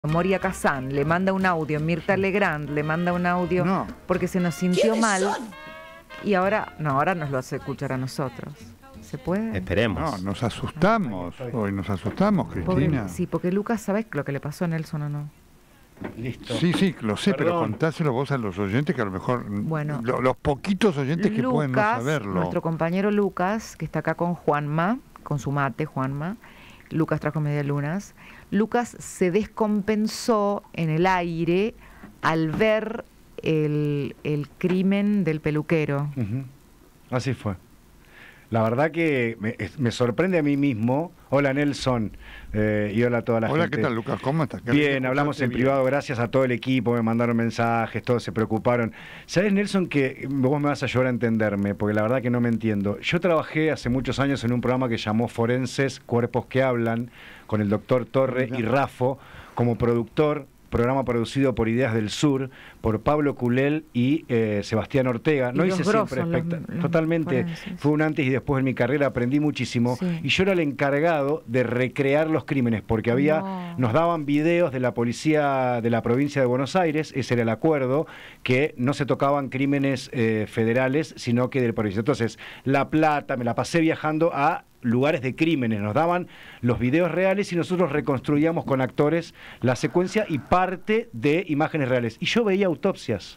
Moria Kazan le manda un audio, Mirta Legrand le manda un audio porque se nos sintió mal y ahora nos lo hace escuchar a nosotros. ¿Se puede? Esperemos. No, nos asustamos. Hoy nos asustamos, Cristina. Sí, porque Lucas, ¿sabés lo que le pasó a Nelson o no? Listo. Sí, lo sé, Perdón. pero contáselo vos a los oyentes que a lo mejor, Bueno, los poquitos oyentes que pueden no saberlo. Nuestro compañero Lucas, que está acá con Juanma, con su mate, Juanma, Lucas trajo medialunas. Lucas se descompensó en el aire al ver el crimen del peluquero. Así fue. La verdad que me sorprende a mí mismo. Hola Nelson, y hola a toda la gente. Hola, ¿qué tal, Lucas? ¿Cómo estás? Bien, hablamos en privado, gracias a todo el equipo, me mandaron mensajes, todos se preocuparon. ¿Sabes, Nelson, que vos me vas a ayudar a entenderme? Porque la verdad que no me entiendo. Yo trabajé hace muchos años en un programa que llamó Forenses, Cuerpos que Hablan, con el doctor Torre y Rafo, como productor. Programa producido por Ideas del Sur, por Pablo Culel y Sebastián Ortega. No hice siempre totalmente. Fue un antes y después en mi carrera, aprendí muchísimo. Sí. Y yo era el encargado de recrear los crímenes, porque nos daban videos de la policía de la provincia de Buenos Aires, ese era el acuerdo, que no se tocaban crímenes federales, sino que del provincia. Entonces, La Plata, me la pasé viajando a lugares de crímenes, nos daban los videos reales y nosotros reconstruíamos con actores la secuencia y parte de imágenes reales. Y yo veía autopsias.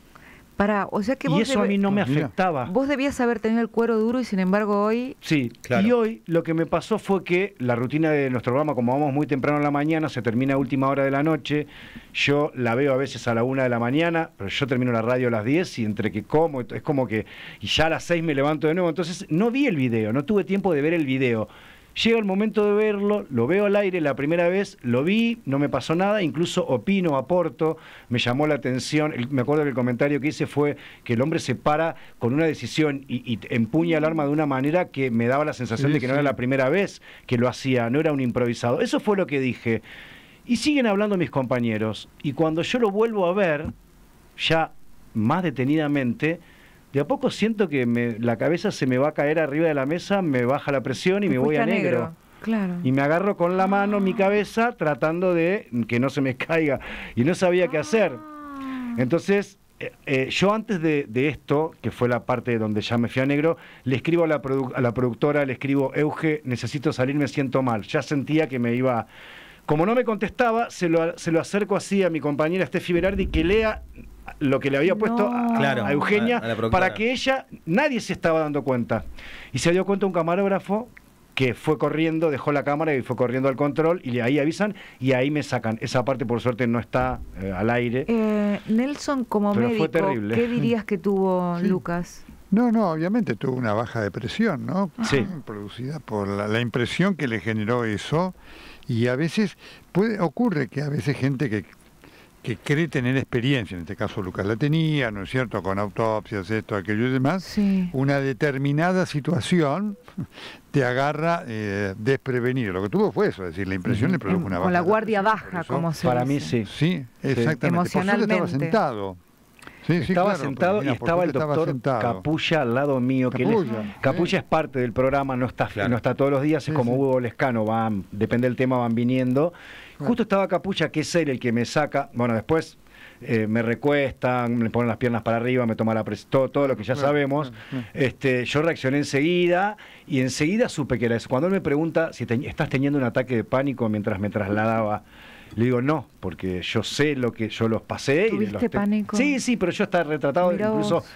O sea que y eso a mí no me afectaba. Vos debías haber tenido el cuero duro y sin embargo hoy... Sí, claro. Y hoy lo que me pasó fue que la rutina de nuestro programa, como vamos muy temprano en la mañana, se termina a última hora de la noche, yo la veo a veces a la 1 de la mañana, pero yo termino la radio a las 10 y entre que como, es como que... Y ya a las 6 me levanto de nuevo, entonces no vi el video, no tuve tiempo de ver el video. Llega el momento de verlo, lo veo al aire la primera vez, lo vi, no me pasó nada, incluso opino, aporto, me llamó la atención, me acuerdo que el comentario que hice fue que el hombre se para con una decisión y empuña el arma de una manera que me daba la sensación de que no era la primera vez que lo hacía, no era un improvisado. Eso fue lo que dije. Y siguen hablando mis compañeros, y cuando yo lo vuelvo a ver, ya más detenidamente, de a poco siento que la cabeza se me va a caer arriba de la mesa, me baja la presión y me voy a negro. Claro. Y me agarro con la mano mi cabeza tratando de que no se me caiga. Y no sabía qué hacer. Entonces, yo antes de esto, que fue la parte donde ya me fui a negro, le escribo a la productora, le escribo: Euge, necesito salir, me siento mal. Ya sentía que me iba... Como no me contestaba, se lo acerco así a mi compañera Steffi Berardi, que lea lo que le había puesto a Eugenia, para que ella, nadie se estaba dando cuenta. Y se dio cuenta un camarógrafo que fue corriendo, dejó la cámara y fue corriendo al control, y ahí avisan y ahí me sacan. Esa parte por suerte no está al aire. Nelson, como médico, ¿qué dirías que tuvo Lucas? No, obviamente tuvo una baja depresión, ¿no? Sí. Producida por la impresión que le generó eso. Y a veces ocurre que a veces gente que cree tener experiencia, en este caso Lucas la tenía, ¿no es cierto?, con autopsias, esto, aquello y demás, una determinada situación te agarra desprevenido. Lo que tuvo fue eso, es decir, la impresión le produjo una baja. Con la guardia baja, como se para dice. mí sí. Sí, exactamente. Emocionalmente. Por eso estaba sentado. Estaba sentado y estaba el doctor Capulla al lado mío. Capulla es parte del programa, no está todos los días, es como Hugo Lescano, depende del tema, van viniendo. Justo estaba Capulla, que es él el que me saca, bueno, después me recuestan, me ponen las piernas para arriba, me toma la presión, todo lo que ya sabemos. Yo reaccioné enseguida y enseguida supe que era eso. Cuando él me pregunta si estás teniendo un ataque de pánico mientras me trasladaba, le digo no, porque yo sé lo que yo los pasé. ¿Tuviste pánico? Sí, pero yo estaba retratado. Mirá incluso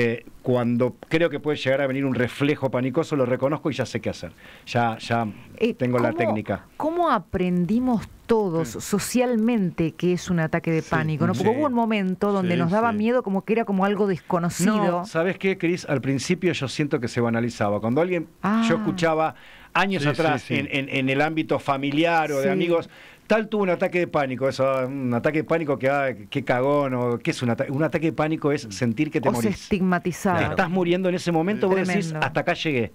cuando creo que puede llegar a venir un reflejo panicoso, lo reconozco y ya sé qué hacer. Ya tengo la técnica. ¿Cómo aprendimos todos socialmente que es un ataque de pánico? ¿No? Porque hubo un momento donde nos daba miedo, como que era como algo desconocido. No, ¿sabes qué, Cris? Al principio yo siento que se banalizaba. Cuando alguien, yo escuchaba años atrás en el ámbito familiar o de amigos, tal tuvo un ataque de pánico, un ataque de pánico que cagón, o ¿qué es un ataque? Un ataque de pánico es sentir que te morís. Estigmatizado. Te estás muriendo en ese momento, vos decís, hasta acá llegué.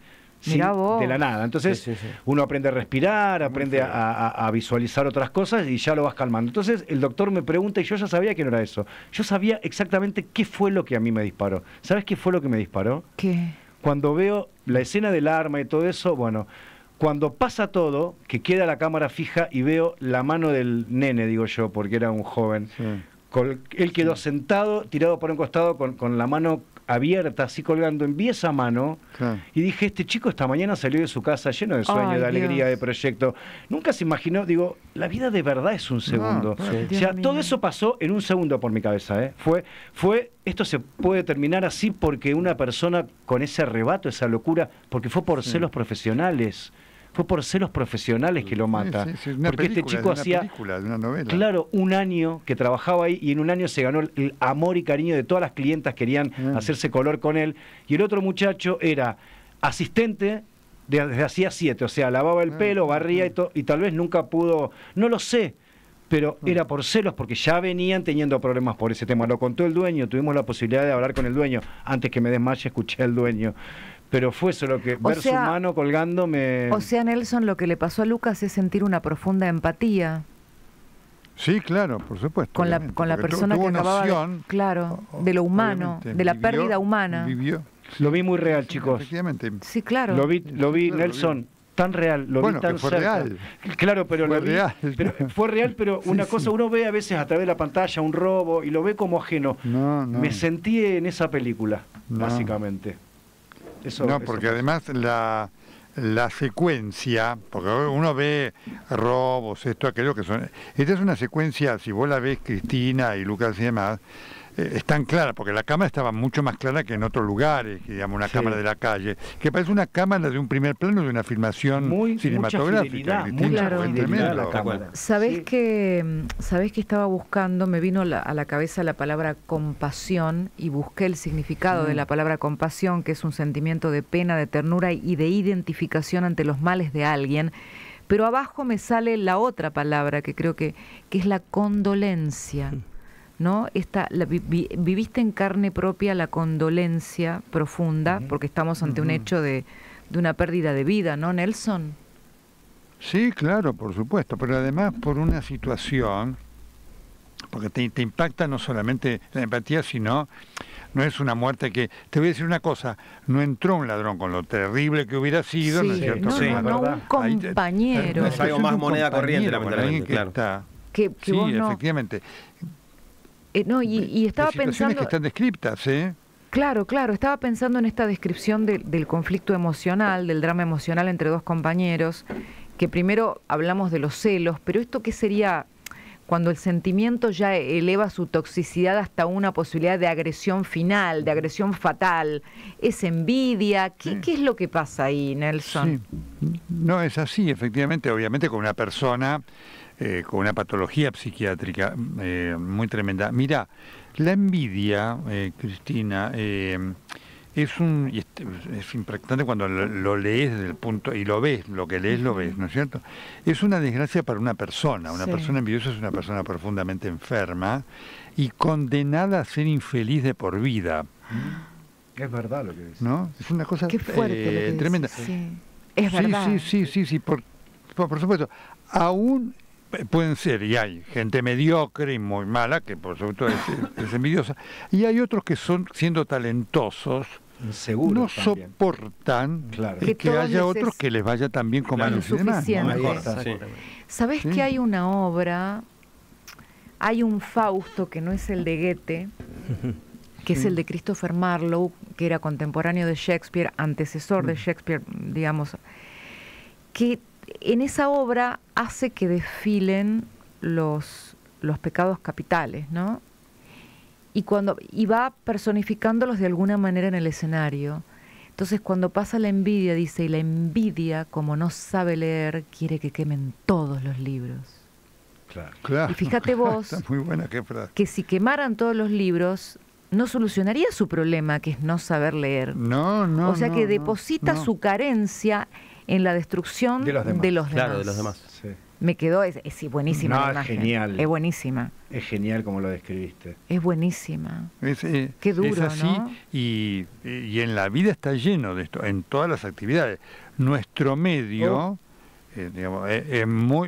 De la nada. Entonces, uno aprende a respirar, aprende a visualizar otras cosas y ya lo vas calmando. Entonces, el doctor me pregunta y yo ya sabía que no era eso. Yo sabía exactamente qué fue lo que a mí me disparó. ¿Sabes qué fue lo que me disparó? ¿Qué? Cuando veo la escena del arma y todo eso, bueno, cuando pasa todo, que queda la cámara fija y veo la mano del nene, digo yo, porque era un joven, Sí. Él quedó sentado, tirado por un costado, con la mano abierta, así colgando. Envié esa mano Claro. y dije, este chico esta mañana salió de su casa lleno de sueños, Ay, de alegría, Dios. de proyecto. Nunca se imaginó, digo, la vida de verdad es un segundo. claro. O Dios sea, mío. todo eso pasó en un segundo por mi cabeza. Esto se puede terminar así porque una persona con ese arrebato, esa locura, porque fue por celos profesionales. Fue por celos profesionales que lo mata. Sí, sí, una porque este película, chico de una hacía, película, de una novela. claro, un año que trabajaba ahí y en un año se ganó el amor y cariño de todas las clientas, querían hacerse color con él. Y el otro muchacho era asistente desde hacía 7, o sea, lavaba el pelo, barría y tal vez nunca pudo, no lo sé, pero era por celos, porque ya venían teniendo problemas por ese tema. Lo contó el dueño, tuvimos la posibilidad de hablar con el dueño. Antes que me desmaye, escuché al dueño. Pero fue eso lo que, ver su mano colgando me... O sea, Nelson, lo que le pasó a Lucas es sentir una profunda empatía Sí, claro, por supuesto. con la obviamente, con la porque persona que tuvo acababa noción, claro, de lo humano, obviamente, de la vivió- pérdida humana. Vivió. Lo vi muy real, Sí, chicos. Efectivamente. Sí, claro. Lo vi, Claro, Nelson, tan real, lo Bueno, vi tan que fue cerca. real. Claro, pero Fue lo vi, real. fue real, pero una cosa, uno ve a veces a través de la pantalla un robo y lo ve como ajeno. No, no. Me sentí en esa película, No. básicamente. Eso, No, eso porque pasó. además la secuencia, porque uno ve robos, esto, aquello que son... Esta es una secuencia, si vos la ves, Cristina y Lucas y demás, es tan clara, porque la cámara estaba mucho más clara que en otros lugares, que digamos una Sí. cámara de la calle, que parece una cámara de un primer plano de una filmación Muy, cinematográfica. mucha fidelidad, Cristina, mucha Claro. fue fidelidad tremendo. a la cámara. ¿Sabés Sí. sabés que estaba buscando? Me vino a la cabeza la palabra compasión y busqué el significado de la palabra compasión, que es un sentimiento de pena, de ternura y de identificación ante los males de alguien. Pero abajo me sale la otra palabra que creo que es la condolencia, ¿no? Viviste en carne propia la condolencia profunda, porque estamos ante un hecho de una pérdida de vida, ¿no, Nelson? Sí, claro, por supuesto, pero además por una situación, porque te impacta no solamente la empatía, sino no es una muerte que... Te voy a decir una cosa, no entró un ladrón con lo terrible que hubiera sido, ¿no es Sí, cierto? no, Sí, no, ¿verdad? un compañero. Es algo más un moneda corriente, compañero, con alguien lamentablemente, que claro. está- Que Sí, vos no, efectivamente. no, y estaba De situaciones pensando, que están descriptas, ¿eh? claro, estaba pensando en esta descripción del conflicto emocional, del drama emocional entre dos compañeros, que primero hablamos de los celos, pero esto qué sería cuando el sentimiento ya eleva su toxicidad hasta una posibilidad de agresión final, de agresión fatal, es envidia, ¿qué es lo que pasa ahí, Nelson? Sí. No, es así, efectivamente, obviamente con una persona con una patología psiquiátrica muy tremenda. Mira, la envidia, Cristina, es impactante cuando lo lees desde el punto, y lo ves, lo que lees lo ves, ¿no es cierto? Es una desgracia para una persona. Una Sí. persona envidiosa es una persona profundamente enferma y condenada a ser infeliz de por vida, Es verdad lo que dices. ¿no? Es una cosa Qué fuerte lo que decís, tremenda. sí. Es verdad. Sí, por supuesto. Aún pueden ser, y hay gente mediocre y muy mala, que por supuesto es envidiosa, y hay otros que son, siendo talentosos, Seguro no también. soportan Claro. y Que que todos haya les otros es que les vaya tan bien como a los demás. ¿no? insuficiente. Ahí Bien. está. Sí. ¿Sabés Sí. que hay una obra? Hay un Fausto que no es el de Goethe, que es el de Christopher Marlowe, que era contemporáneo de Shakespeare, antecesor de Shakespeare, digamos, que en esa obra hace que desfilen los pecados capitales, ¿no? Y va personificándolos de alguna manera en el escenario. Entonces, cuando pasa la envidia, dice, y la envidia, como no sabe leer, quiere que quemen todos los libros. Claro. Claro, Y fíjate vos está muy buena qué frase. que si quemaran todos los libros, no solucionaría su problema, que es no saber leer. No, O sea que no, deposita no. su carencia en la destrucción De los demás. Claro, de los demás. Sí. Me quedó, es buenísima No, la es imagen. genial. Es buenísima, Es genial como lo describiste. es buenísima. Qué duro, es así, ¿no? y en la vida está lleno de esto, en todas las actividades. Nuestro medio, digamos, es muy...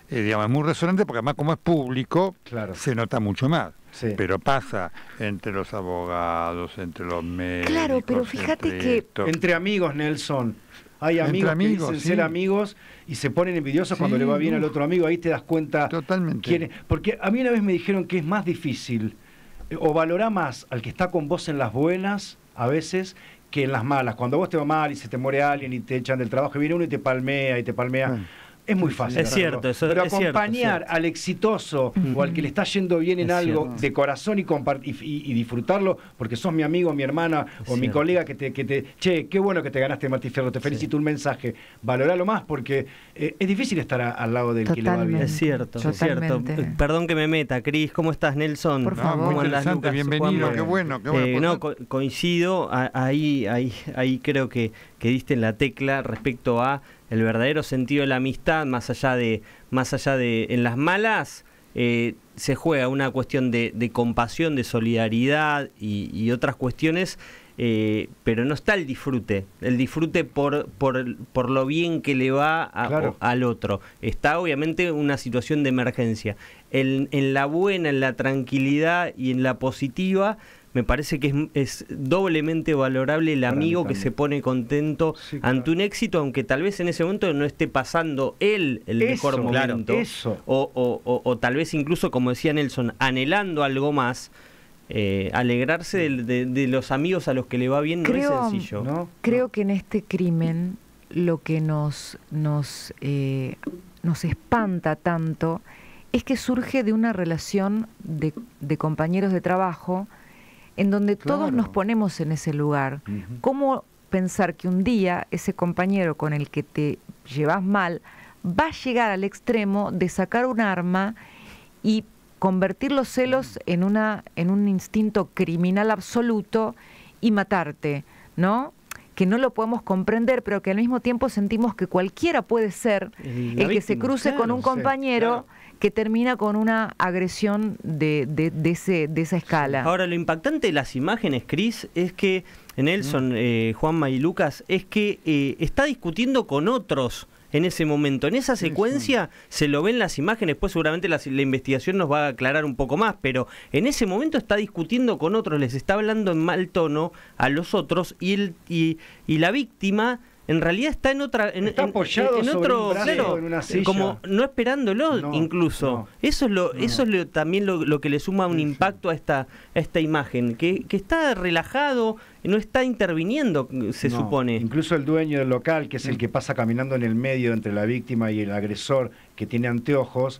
digamos, es muy resonante porque además como es público, Claro. se nota mucho más. Sí. Pero pasa entre los abogados, entre los médicos. Claro, pero fíjate entre que- esto. Entre amigos, Nelson. Hay Entre amigos, amigos, que dicen sí. ser amigos y se ponen envidiosos cuando Sí, le va bien al uf. otro amigo. Ahí te das cuenta Totalmente. quién es. Porque a mí una vez me dijeron que es más difícil o valorá más al que está con vos en las buenas, a veces, que en las malas. Cuando vos te va mal y se te muere alguien y te echan del trabajo, y viene uno y te palmea y te palmea. Bueno. Es muy fácil. Es hacerlo. cierto, eso pero es cierto, acompañar cierto. al exitoso o al que le está yendo bien en Es algo cierto. de corazón y disfrutarlo porque sos mi amigo, mi hermana Es o mi cierto. colega que te che, qué bueno que te ganaste Martí Fierro, te felicito, un mensaje, valoralo más porque es difícil estar al lado del que le va bien. Totalmente. Es cierto, es cierto. Totalmente. Perdón que me meta, Cris, ¿cómo estás, Nelson? Por No, favor. muy ¿Cómo andás, interesante, Lucas? bienvenido, Juanma? qué bueno. Qué bueno. No, coincido, ahí creo que diste en la tecla respecto a el verdadero sentido de la amistad, más allá de en las malas se juega una cuestión de compasión, de solidaridad y otras cuestiones, pero no está el disfrute por lo bien que le va Claro. al otro. Está obviamente una situación de emergencia. En la buena, en la tranquilidad y en la positiva, me parece que es doblemente valorable el Para mí amigo que también. se pone contento Sí, claro. ante un éxito, aunque tal vez en ese momento no esté pasando él el mejor Eso, claro, momento. eso. O tal vez incluso, como decía Nelson, anhelando algo más. Alegrarse de los amigos a los que le va bien no es sencillo. ¿No? Creo que en este crimen lo que nos espanta tanto es que surge de una relación de compañeros de trabajo en donde todos Claro. nos ponemos en ese lugar. Ujú. ¿Cómo pensar que un día ese compañero con el que te llevas mal va a llegar al extremo de sacar un arma y convertir los celos en un instinto criminal absoluto y matarte, ¿no? Que no lo podemos comprender, pero que al mismo tiempo sentimos que cualquiera puede ser el que se cruce con un compañero que termina con una agresión de esa escala. Ahora, lo impactante de las imágenes, Cris, es que Nelson, Juanma y Lucas, es que está discutiendo con otros en ese momento. En esa secuencia se lo ven las imágenes, después seguramente la investigación nos va a aclarar un poco más, pero en ese momento está discutiendo con otros, les está hablando en mal tono a los otros y la víctima en realidad está en otra Está apoyado en sobre otro un brazo, claro, en una silla. como no esperándolo, No, incluso no. eso es también lo que le suma un impacto a esta imagen, que está relajado, no está interviniendo, se No, supone. Incluso el dueño del local, que es el que pasa caminando en el medio entre la víctima y el agresor, que tiene anteojos,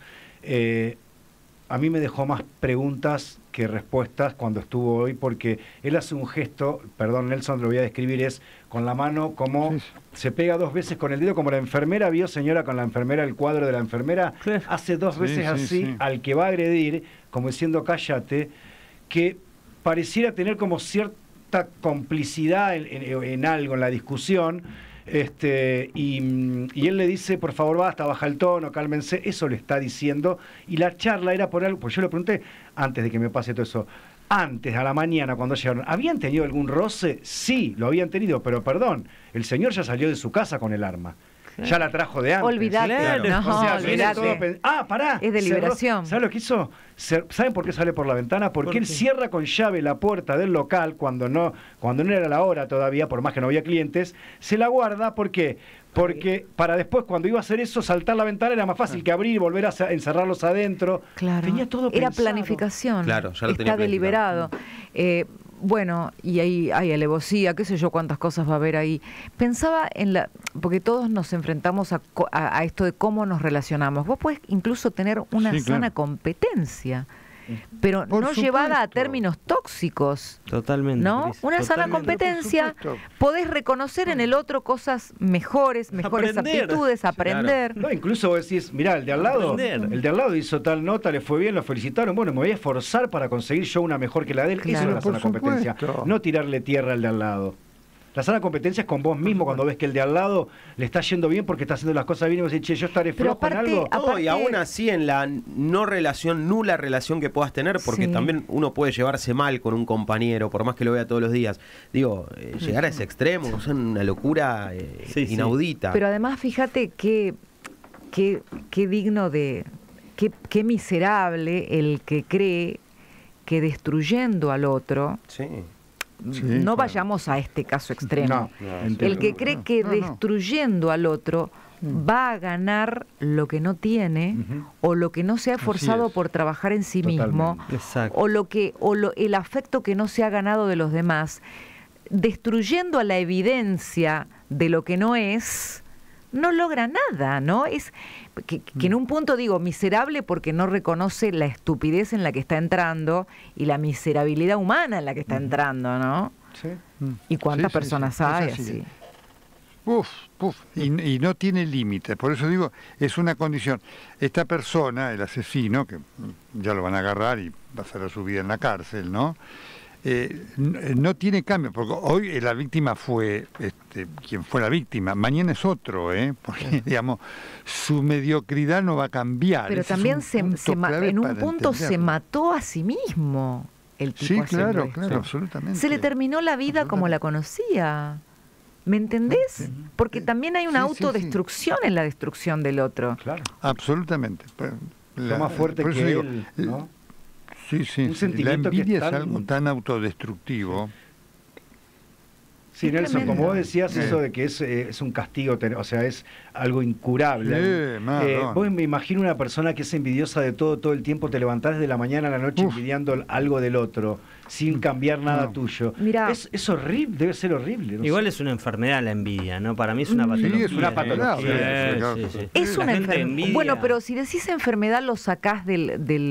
a mí me dejó más preguntas que respuestas cuando estuvo hoy, porque él hace un gesto, perdón Nelson, lo voy a describir, es con la mano como Sí. se pega 2 veces con el dedo, como la enfermera, vio señora con la enfermera, el cuadro de la enfermera, Claro. hace 2 Sí, veces sí, así sí. al que va a agredir, como diciendo cállate, que pareciera tener como cierta complicidad en algo, en la discusión, y él le dice, por favor, basta, baja el tono, cálmense, eso le está diciendo, y la charla era por algo, pues yo le pregunté, antes de que me pase todo eso, antes, a la mañana, cuando llegaron, ¿habían tenido algún roce? Sí, lo habían tenido, pero perdón, el señor ya salió de su casa con el arma. Ya la trajo de antes. Olvídate, Claro. no, O sea, viene olvídate. todo pará. Es de cerró. liberación. ¿Sabes lo que hizo? ¿Saben por qué sale por la ventana? Porque ¿Por él qué? cierra con llave la puerta del local cuando no era la hora todavía, por más que no había clientes, se la guarda, ¿por qué? Porque para después, cuando iba a hacer eso, saltar la ventana era más fácil que abrir y volver a encerrarlos adentro. Claro, Tenía todo era pensado. planificación, Claro, ya lo está tenía deliberado. Bueno, y hay alevosía, qué sé yo cuántas cosas va a haber ahí. Pensaba porque todos nos enfrentamos a esto de cómo nos relacionamos. Vos podés incluso tener una Sí, sana claro. competencia, pero Por no llevada a supuesto. términos tóxicos. Totalmente. ¿No? Cris, Una sana totalmente. competencia, Por supuesto. podés reconocer en el otro cosas mejores Aprender. aptitudes, aprender. No, incluso vos decís, mirá, el de al lado hizo tal nota, le fue bien, lo felicitaron, bueno, me voy a esforzar para conseguir yo una mejor que la de él. Claro. Eso es la Por sana competencia. supuesto. No tirarle tierra al de al lado. La sana competencia es con vos mismo cuando ves que el de al lado le está yendo bien porque está haciendo las cosas bien y vos decís, che, yo estaré Pero flojo en aparte, algo. No, Aparte- y aún así en la nula relación que puedas tener, porque Sí. también uno puede llevarse mal con un compañero, por más que lo vea todos los días. Digo, llegar a ese extremo, es una locura Sí, sí. inaudita. Pero además, fíjate que qué digno de... Qué miserable el que cree que destruyendo al otro... Sí. No vayamos a este caso extremo. El que cree que destruyendo al otro va a ganar lo que no tiene, o lo que no se ha esforzado por trabajar en sí mismo, o el afecto que no se ha ganado de los demás, destruyendo a la evidencia de lo que no es, no logra nada, ¿no? Es que en un punto digo miserable porque no reconoce la estupidez en la que está entrando y la miserabilidad humana en la que está entrando, ¿no? Sí. ¿Y cuántas personas hay así? Y no tiene límite, por eso digo, es una condición. Esta persona, el asesino, que ya lo van a agarrar y va a hacer su vida en la cárcel, ¿no? No tiene cambio, porque hoy la víctima fue quien fue la víctima, mañana es otro, porque digamos su mediocridad no va a cambiar. Pero también en un punto se mató a sí mismo el tipo. Sí, claro, absolutamente. Se le terminó la vida como la conocía. ¿Me entendés? Sí. Porque también hay una autodestrucción en la destrucción del otro. Claro. Absolutamente. Lo más fuerte que él, ¿no? Sí, la envidia es algo tan autodestructivo. Sí, Nelson, como vos decías, eso de que es un castigo, o sea, es algo incurable. Vos me imagino una persona que es envidiosa de todo el tiempo, te levantás de la mañana a la noche envidiando algo del otro, sin cambiar nada tuyo. Mirá, es horrible, debe ser horrible. Igual es una enfermedad la envidia, ¿no? Para mí es una patología. Sí, es una patología. Es una enfermedad. Bueno, pero si decís enfermedad lo sacás de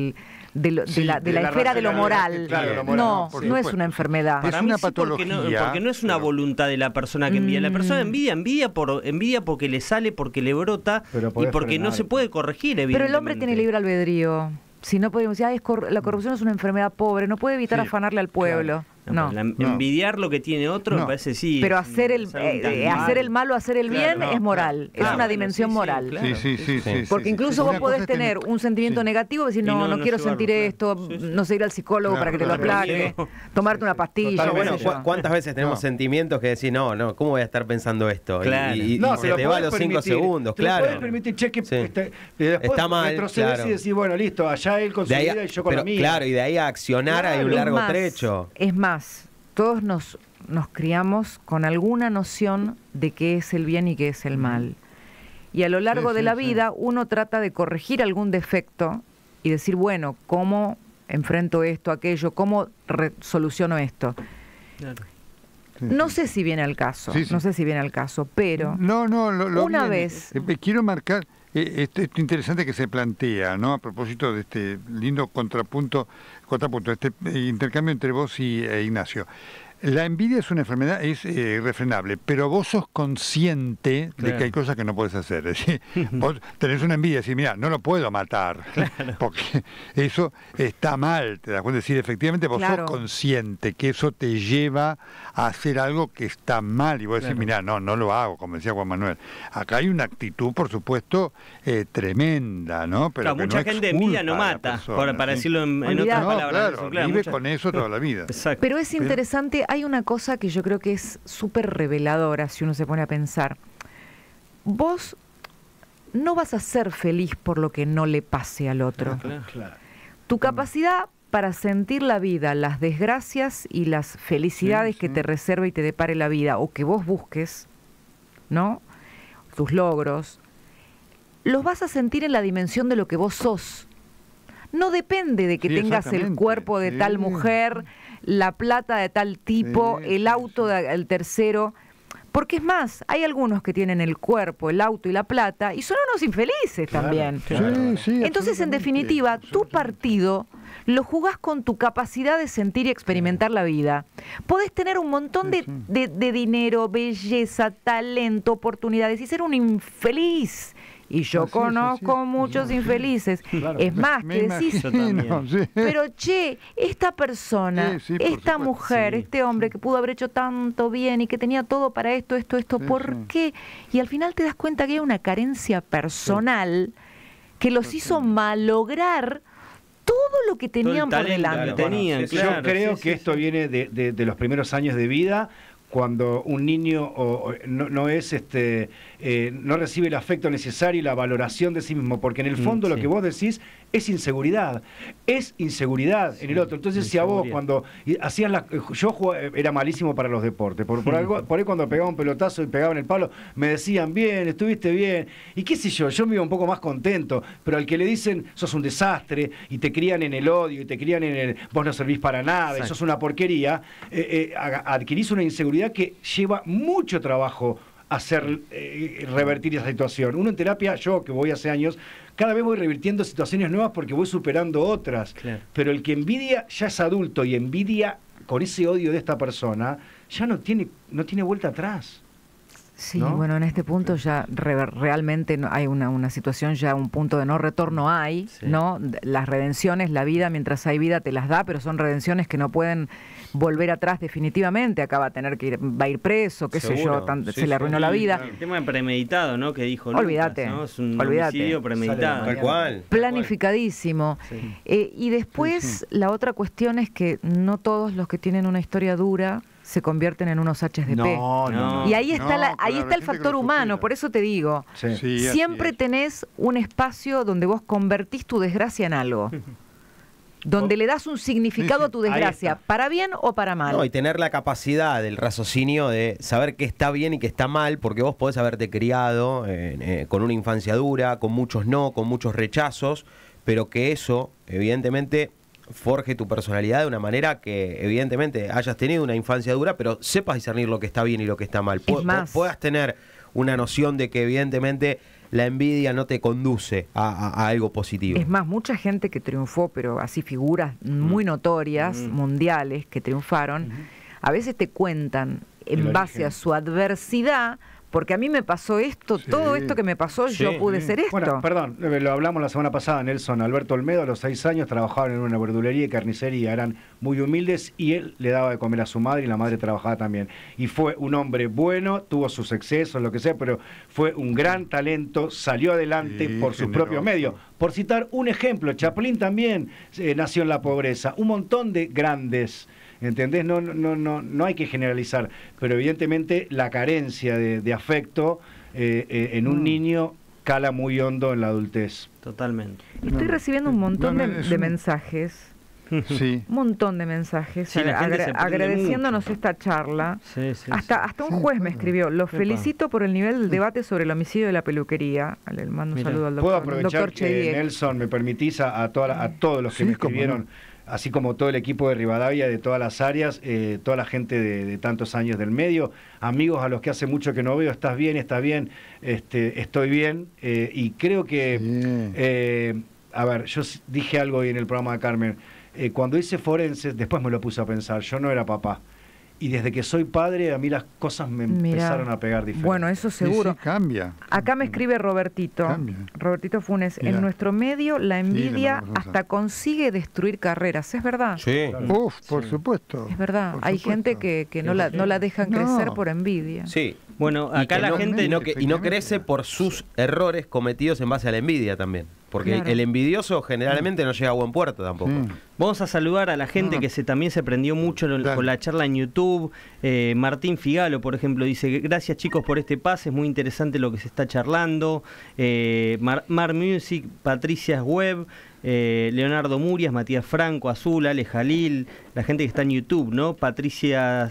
la esfera de lo moral. No es una enfermedad. Para mí una patología. Porque no es una voluntad de la persona que envidia. La persona envidia porque le sale, porque le brota y porque no se puede corregir, evidentemente. Pero el hombre tiene libre albedrío. Si no podemos decir, la corrupción es una enfermedad pobre, no puede evitar afanarle al pueblo. Claro. Envidiar lo que tiene otro me parece pero hacer el mal o hacer el bien es moral, es una dimensión moral. Sí. Porque incluso vos podés tener un sentimiento negativo y decir, no quiero sentir esto, no sé, ir al psicólogo para que te lo aplaque, tomarte una pastilla. Bueno, ¿cuántas veces tenemos sentimientos que decís, no, ¿cómo voy a estar pensando esto? Claro. Y se te va a los 5 segundos, claro. Puedes permitir, che, que está mal, retrocedes y decir, bueno, listo, allá él con su vida y yo con la mía. Claro, y de ahí a accionar hay un largo trecho. Es más, todos nos criamos con alguna noción de qué es el bien y qué es el mal. Y a lo largo de la vida uno trata de corregir algún defecto y decir, bueno, ¿cómo enfrento esto, aquello? ¿Cómo soluciono esto? Claro. No sé si viene al caso, pero una vez... Quiero marcar esto interesante que se plantea, ¿no? A propósito de este lindo contrapunto, este intercambio entre vos y Ignacio. La envidia es una enfermedad, es irrefrenable, pero vos sos consciente de que hay cosas que no puedes hacer. Es decir, vos tenés una envidia y decís, mira, no lo puedo matar, porque eso está mal, te das cuenta de decir, efectivamente vos sos consciente que eso te lleva a hacer algo que está mal, y vos decís, mira, no lo hago, como decía Juan Manuel. Acá hay una actitud, por supuesto, tremenda, ¿no? Pero mucha gente envidia no mata, para decirlo en otras palabras. Vive con eso toda la vida. Exacto. Pero es interesante. Hay una cosa que yo creo que es súper reveladora si uno se pone a pensar. Vos no vas a ser feliz por lo que no le pase al otro. Claro. Tu capacidad para sentir la vida, las desgracias y las felicidades que te reserva y te depare la vida, o que vos busques, ¿no? Tus logros, los vas a sentir en la dimensión de lo que vos sos. No depende de que tengas el cuerpo de tal mujer, la plata de tal tipo, el auto del tercero. Porque es más, hay algunos que tienen el cuerpo, el auto y la plata y son unos infelices también. Entonces, en definitiva, tu partido lo jugás con tu capacidad de sentir y experimentar la vida. Podés tener un montón de dinero, belleza, talento, oportunidades y ser un infeliz. Y yo conozco muchos infelices. Claro, es más, que decís, pero che, esta persona, esta mujer, este hombre que pudo haber hecho tanto bien y que tenía todo para esto, ¿por qué? Y al final te das cuenta que hay una carencia personal que los hizo malograr todo lo que tenían por delante. Yo creo que esto viene de los primeros años de vida, cuando un niño no recibe el afecto necesario y la valoración de sí mismo, porque en el fondo lo que vos decís es inseguridad en el otro. Entonces, si a vos cuando hacías yo era malísimo para los deportes, por ahí cuando pegaba un pelotazo y pegaba en el palo, me decían, bien, estuviste bien, y qué sé yo me iba un poco más contento, pero al que le dicen, sos un desastre, y te crían en el odio, y te crían en el, vos no servís para nada, y sos una porquería, adquirís una inseguridad que lleva mucho trabajo hacer revertir esa situación. Uno en terapia, yo que voy hace años, cada vez voy revirtiendo situaciones nuevas porque voy superando otras. Claro. Pero el que envidia ya es adulto y envidia con ese odio de esta persona, ya no tiene vuelta atrás. Sí, ¿no? Bueno, en este punto ya realmente hay una situación, ya un punto de no retorno hay, ¿no? Las redenciones, la vida, mientras hay vida te las da, pero son redenciones que no pueden volver atrás definitivamente. Acá va a ir preso, qué sé yo, se le arruinó la vida. El tema premeditado, ¿no? Que dijo olvídate, Lucas, ¿no? Es un homicidio premeditado. Tal cual. Planificadísimo. Y después la otra cuestión es que no todos los que tienen una historia dura se convierten en unos HDP. No. Y ahí está ahí está el factor humano, por eso te digo. Siempre tenés un espacio donde vos convertís tu desgracia en algo. Donde le das un significado a tu desgracia, para bien o para mal. No, y tener la capacidad del raciocinio de saber qué está bien y qué está mal, porque vos podés haberte criado con una infancia dura, con muchos no, con muchos rechazos, pero que eso, evidentemente, forje tu personalidad de una manera que evidentemente hayas tenido una infancia dura, pero sepas discernir lo que está bien y lo que está mal. Puedas tener una noción de que evidentemente la envidia no te conduce a algo positivo. Es más, mucha gente que triunfó, pero así figuras muy notorias, mundiales, que triunfaron, a veces te cuentan en base a su adversidad, porque a mí me pasó esto, todo esto que me pasó, yo pude ser esto. Bueno, perdón, lo hablamos la semana pasada, Nelson. Alberto Olmedo, a los 6 años, trabajaban en una verdulería y carnicería, eran muy humildes y él le daba de comer a su madre y la madre trabajaba también. Y fue un hombre bueno, tuvo sus excesos, lo que sea, pero fue un gran talento, salió adelante por sus propios medios. Por citar un ejemplo, Chaplin también nació en la pobreza, un montón de grandes. ¿Entendés? No hay que generalizar, pero evidentemente la carencia de afecto en un niño cala muy hondo en la adultez. Totalmente. Estoy recibiendo un montón de mensajes. Sí. Un montón de mensajes agradeciéndonos esta charla. Hasta un juez me escribió: lo felicito por el nivel del debate sobre el homicidio de la peluquería. Le mando un saludo al doctor. ¿Puedo aprovechar que, Nelson, me permitís a todos los que me escribieron? Así como todo el equipo de Rivadavia, de todas las áreas, toda la gente de tantos años del medio, amigos a los que hace mucho que no veo, estás bien, estoy bien, y creo que, a ver, yo dije algo hoy en el programa de Carmen, cuando hice forenses, después me lo puse a pensar, yo no era papá. Y desde que soy padre, a mí las cosas me empezaron a pegar diferente. Bueno, eso seguro. Sí, cambia. Acá me escribe Robertito. Robertito Funes. Mirá. En nuestro medio, la envidia hasta consigue destruir carreras. ¿Es verdad? Sí. Uf, por supuesto. Es verdad. Hay gente que no la dejan crecer por envidia. Sí. Bueno, acá la gente... Y no crece por sus errores cometidos en base a la envidia también. Porque el envidioso generalmente no llega a buen puerto tampoco. Vamos a saludar a la gente que también se prendió mucho con la charla en YouTube. Martín Figalo, por ejemplo, dice: gracias chicos por este pase, es muy interesante lo que se está charlando. Mar Music, Patricia Web, Leonardo Murias, Matías Franco, Azul, Ale Jalil, la gente que está en YouTube, ¿no? Patricia,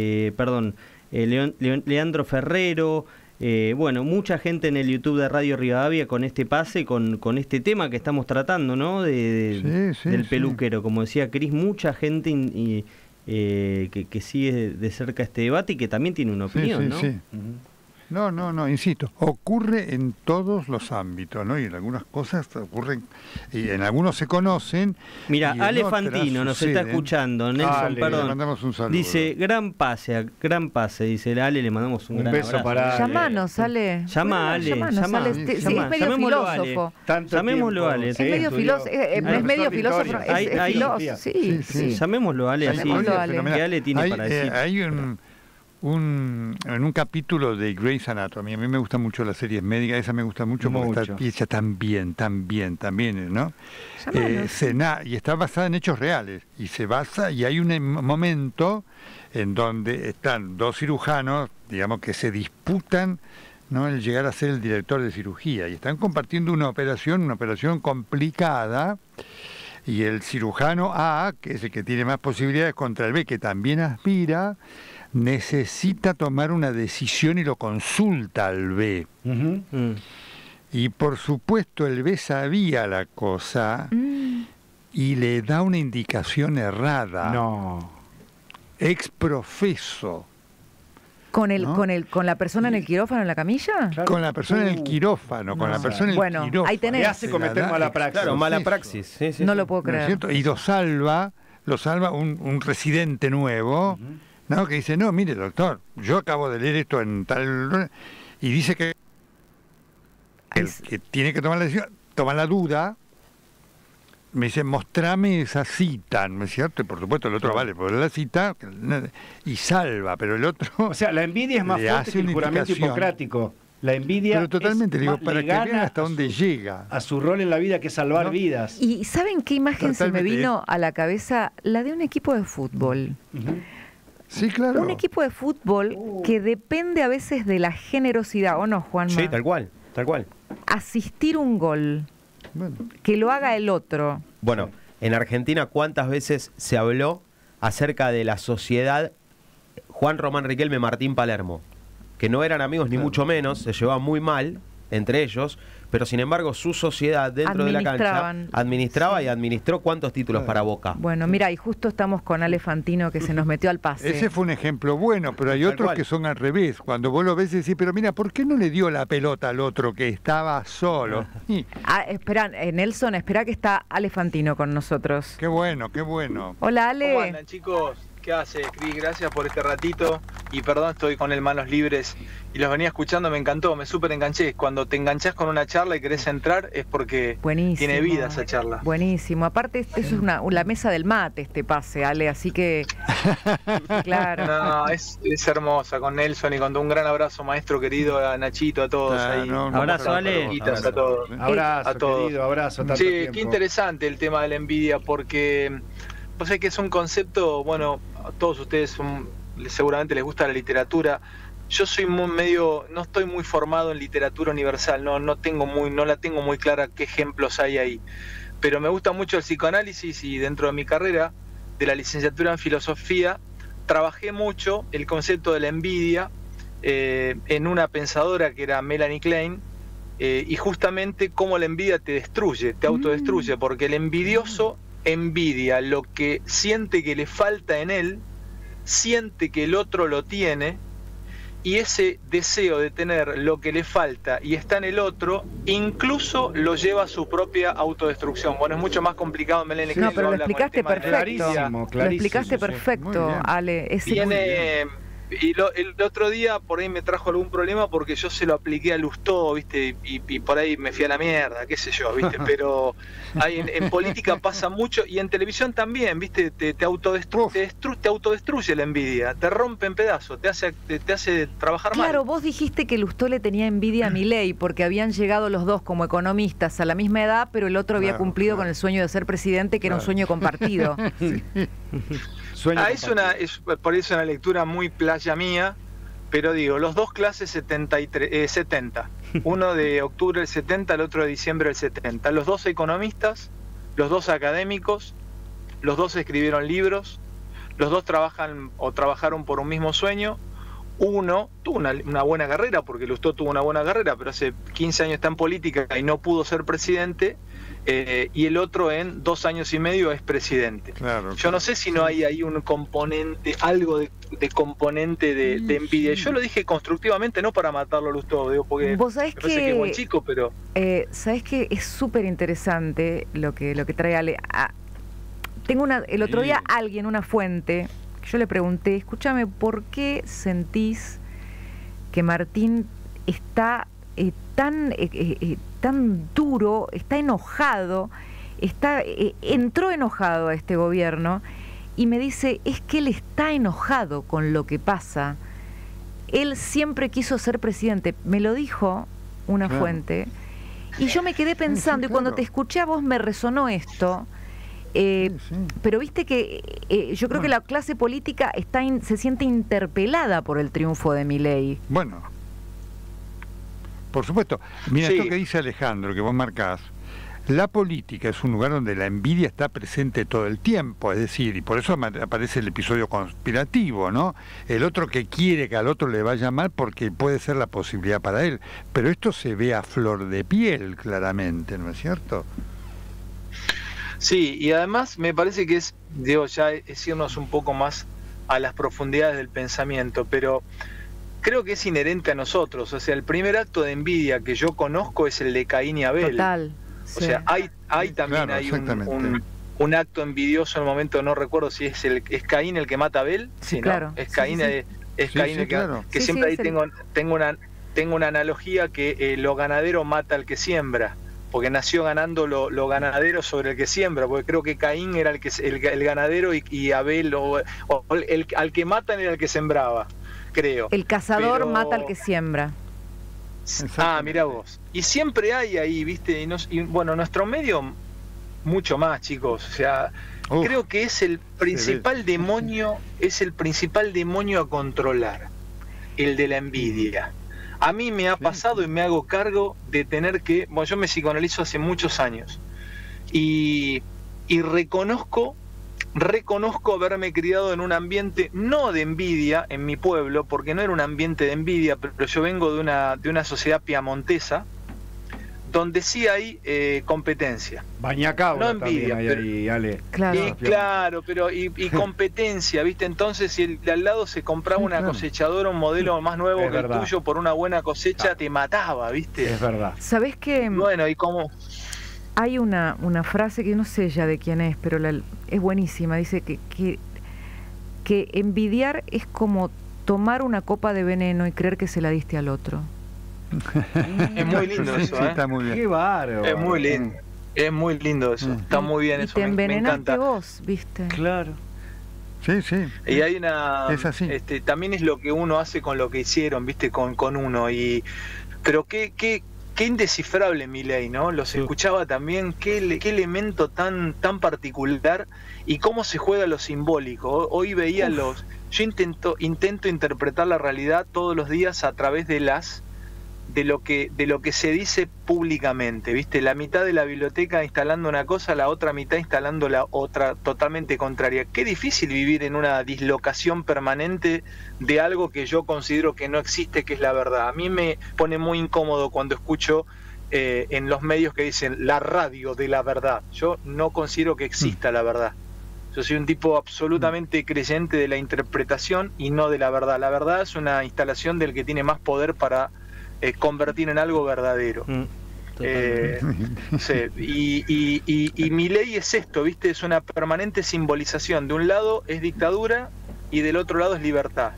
Leandro Ferrero. Bueno, mucha gente en el YouTube de Radio Rivadavia con este pase, con este tema que estamos tratando, ¿no? Del peluquero. Como decía Cris, mucha gente que sigue de cerca este debate y que también tiene una opinión, ¿no? No, insisto, ocurre en todos los ámbitos, ¿no? Y en algunas cosas ocurren, y en algunos se conocen. Mira, Ale Fantino nos está escuchando, Nelson, perdón. Le mandamos un saludo. Dice, gran pase, dice Ale, le mandamos un gran beso abrazo. para Ale. Llamanos, Ale. Llama a Ale, es medio filósofo. Llamémoslo a Ale. Es medio filósofo, es medio filósofo. Llamémoslo a Ale, así. Que Ale tiene para decir. Hay en un capítulo de Grey's Anatomy. A mí me gustan mucho las series médicas, esa me gusta mucho porque está hecha tan bien, ¿no? Y está basada en hechos reales, y hay un momento en donde están dos cirujanos, digamos, que se disputan, ¿no?, el llegar a ser el director de cirugía, y están compartiendo una operación complicada, y el cirujano A, que es el que tiene más posibilidades, contra el B, que también aspira, necesita tomar una decisión y lo consulta al B. Y por supuesto el B sabía la cosa y le da una indicación errada. Ex profeso. ¿Con la persona en el quirófano, en la camilla? Claro. Con la persona en el quirófano, con la persona en el quirófano. Ahí tenés. ¿Qué hace cometer mala praxis? Claro, mala praxis. Sí, no lo puedo creer. ¿No es y lo salva un residente nuevo, ¿no?, que dice, no, mire, doctor, yo acabo de leer esto en tal... Y dice que tiene que tomar la decisión, toma la duda, me dice, mostrame esa cita, ¿no es cierto? Y por supuesto el otro vale por la cita y salva, pero el otro... O sea, la envidia es más fuerte que el juramento hipocrático. La envidia, pero totalmente, digo, para que vean hasta dónde llega. A su rol en la vida, que es salvar vidas. ¿Y saben qué imagen se me vino a la cabeza? La de un equipo de fútbol. Sí, claro. Un equipo de fútbol que depende a veces de la generosidad, ¿o no, Juanma? Sí, tal cual. Asistir un gol. Bueno. Que lo haga el otro. Bueno, en Argentina, ¿cuántas veces se habló acerca de la sociedad Juan Román Riquelme, Martín Palermo? Que no eran amigos ni mucho menos, se llevaban muy mal entre ellos, pero sin embargo su sociedad dentro de la cancha administraba y administró cuántos títulos para Boca. Bueno, mira, y justo estamos con Ale Fantino, que se nos metió al pase. Ese fue un ejemplo bueno, pero hay otros que son al revés. Cuando vos lo ves decís, pero mira, ¿por qué no le dio la pelota al otro que estaba solo? Espera, Nelson, espera que está Ale Fantino con nosotros. Qué bueno, qué bueno. Hola, Ale. ¿Cómo andan, chicos? ¿Qué hace, Cris? Gracias por este ratito. Y perdón, estoy con el manos libres y los venía escuchando, me encantó, me súper enganché. Cuando te enganchás con una charla y querés entrar es porque tiene vida esa charla. Buenísimo. Aparte, eso es la mesa del mate, este pase, Ale, así que... Claro. No, es hermosa, con Nelson y con un gran abrazo, maestro querido, a Nachito, a todos ahí. Abrazo, Ale. A todos. Abrazo, a todos. querido, abrazo. Sí, qué interesante el tema de la envidia, porque... O sea que es un concepto, bueno, a todos ustedes seguramente les gusta la literatura. Yo soy no estoy muy formado en literatura universal, no la tengo muy clara qué ejemplos hay ahí. Pero me gusta mucho el psicoanálisis y dentro de mi carrera de la licenciatura en filosofía trabajé mucho el concepto de la envidia en una pensadora que era Melanie Klein, y justamente cómo la envidia te destruye, te autodestruye, porque el envidioso envidia lo que siente que le falta en él, siente que el otro lo tiene, y ese deseo de tener lo que le falta y está en el otro, incluso lo lleva a su propia autodestrucción. Bueno, es mucho más complicado, Melanie. No, pero lo explicaste perfecto. Lo explicaste perfecto, Ale. Y el otro día por ahí me trajo algún problema porque yo se lo apliqué a Lustó, ¿viste? Y por ahí me fui a la mierda, qué sé yo, ¿viste? Pero en política pasa mucho y en televisión también, ¿viste? Te autodestruye la envidia, te rompe en pedazos, te hace trabajar mal. Claro, vos dijiste que Lustó le tenía envidia a Milei porque habían llegado los dos como economistas a la misma edad, pero el otro había cumplido con el sueño de ser presidente, que era un sueño compartido. Por eso es una lectura muy playa mía, pero digo, los dos clases 70, uno de octubre del 70, el otro de diciembre del 70, los dos economistas, los dos académicos, los dos escribieron libros, los dos trabajaron por un mismo sueño. Uno tuvo una buena carrera, porque Lustó tuvo una buena carrera, pero hace 15 años está en política y no pudo ser presidente, y el otro en 2 años y medio es presidente. Claro, yo no sé si no hay ahí un componente, algo de componente de envidia. Yo lo dije constructivamente, no para matarlo a Lustó, digo, porque vos sabés me parece que es buen chico, pero... sabés que es súper interesante lo que trae Ale. El otro día alguien, una fuente, yo le pregunté, escúchame, ¿por qué sentís que Martín está tan duro, está enojado, entró enojado a este gobierno? Y me dice, es que él está enojado con lo que pasa él siempre quiso ser presidente. Me lo dijo una fuente. Y yo me quedé pensando, y cuando te escuché a vos me resonó esto. Pero viste que yo creo que la clase política se siente interpelada por el triunfo de Milei. Bueno, por supuesto. Mira, esto que dice Alejandro, que vos marcás, la política es un lugar donde la envidia está presente todo el tiempo, es decir, y por eso aparece el episodio conspirativo, ¿no? El otro que quiere que al otro le vaya mal porque puede ser la posibilidad para él, pero esto se ve a flor de piel claramente, ¿no es cierto? Sí, y además me parece que ya es irnos un poco más a las profundidades del pensamiento, pero creo que es inherente a nosotros. O sea, el primer acto de envidia que yo conozco es el de Caín y Abel. Total. O sea, hay también un acto envidioso en el momento, no recuerdo si es Caín el que mata a Abel. Sí, claro. ¿No? Es Caín, Caín el que, claro. que siempre ahí tengo una analogía que lo ganadero mata al que siembra, porque nació ganando lo ganadero sobre el que siembra, porque creo que Caín era el ganadero y Abel al que matan era el que sembraba, creo. El cazador mata al que siembra. Mirá vos. Y siempre hay ahí, ¿viste? Y bueno, nuestro medio, mucho más, chicos. O sea, creo que es el principal demonio, a controlar, el de la envidia. A mí me ha pasado y me hago cargo de tener que... Bueno, yo me psicoanalizo hace muchos años y reconozco haberme criado en un ambiente no de envidia en mi pueblo, porque no era un ambiente de envidia, pero yo vengo de una sociedad piamontesa donde sí hay competencia. Bañacabra no envidia, también hay ahí, Ale. Claro, pero competencia, ¿viste? Entonces, si el de al lado se compraba una cosechadora, un modelo más nuevo que el tuyo por una buena cosecha, te mataba, ¿viste? Es verdad. ¿Sabés qué? Bueno, ¿y cómo? Hay una frase que no sé ya de quién es, pero es buenísima. Dice que envidiar es como tomar una copa de veneno y creer que se la diste al otro. Es muy lindo eso, Sí, está muy bien. Qué bárbaro. Es muy lindo eso. Está muy bien eso. Te me envenenaste encanta. vos, ¿viste? Claro. Sí, sí. Y hay una... Es así. También es lo que uno hace con lo que hicieron, ¿viste? Con uno. Pero qué indescifrable Milei, ¿no? Los escuchaba también, qué elemento tan particular y cómo se juega lo simbólico. Hoy veía yo intento interpretar la realidad todos los días a través de lo que se dice públicamente, ¿viste? La mitad de la biblioteca instalando una cosa, la otra mitad instalando la otra totalmente contraria. Qué difícil vivir en una dislocación permanente de algo que yo considero que no existe, que es la verdad. A mí me pone muy incómodo cuando escucho en los medios que dicen la radio de la verdad. Yo no considero que exista la verdad. Yo soy un tipo absolutamente creyente de la interpretación y no de la verdad. La verdad es una instalación del que tiene más poder para convertir en algo verdadero. Sí, y Milei es esto, ¿viste? Es una permanente simbolización. De un lado es dictadura y del otro lado es libertad.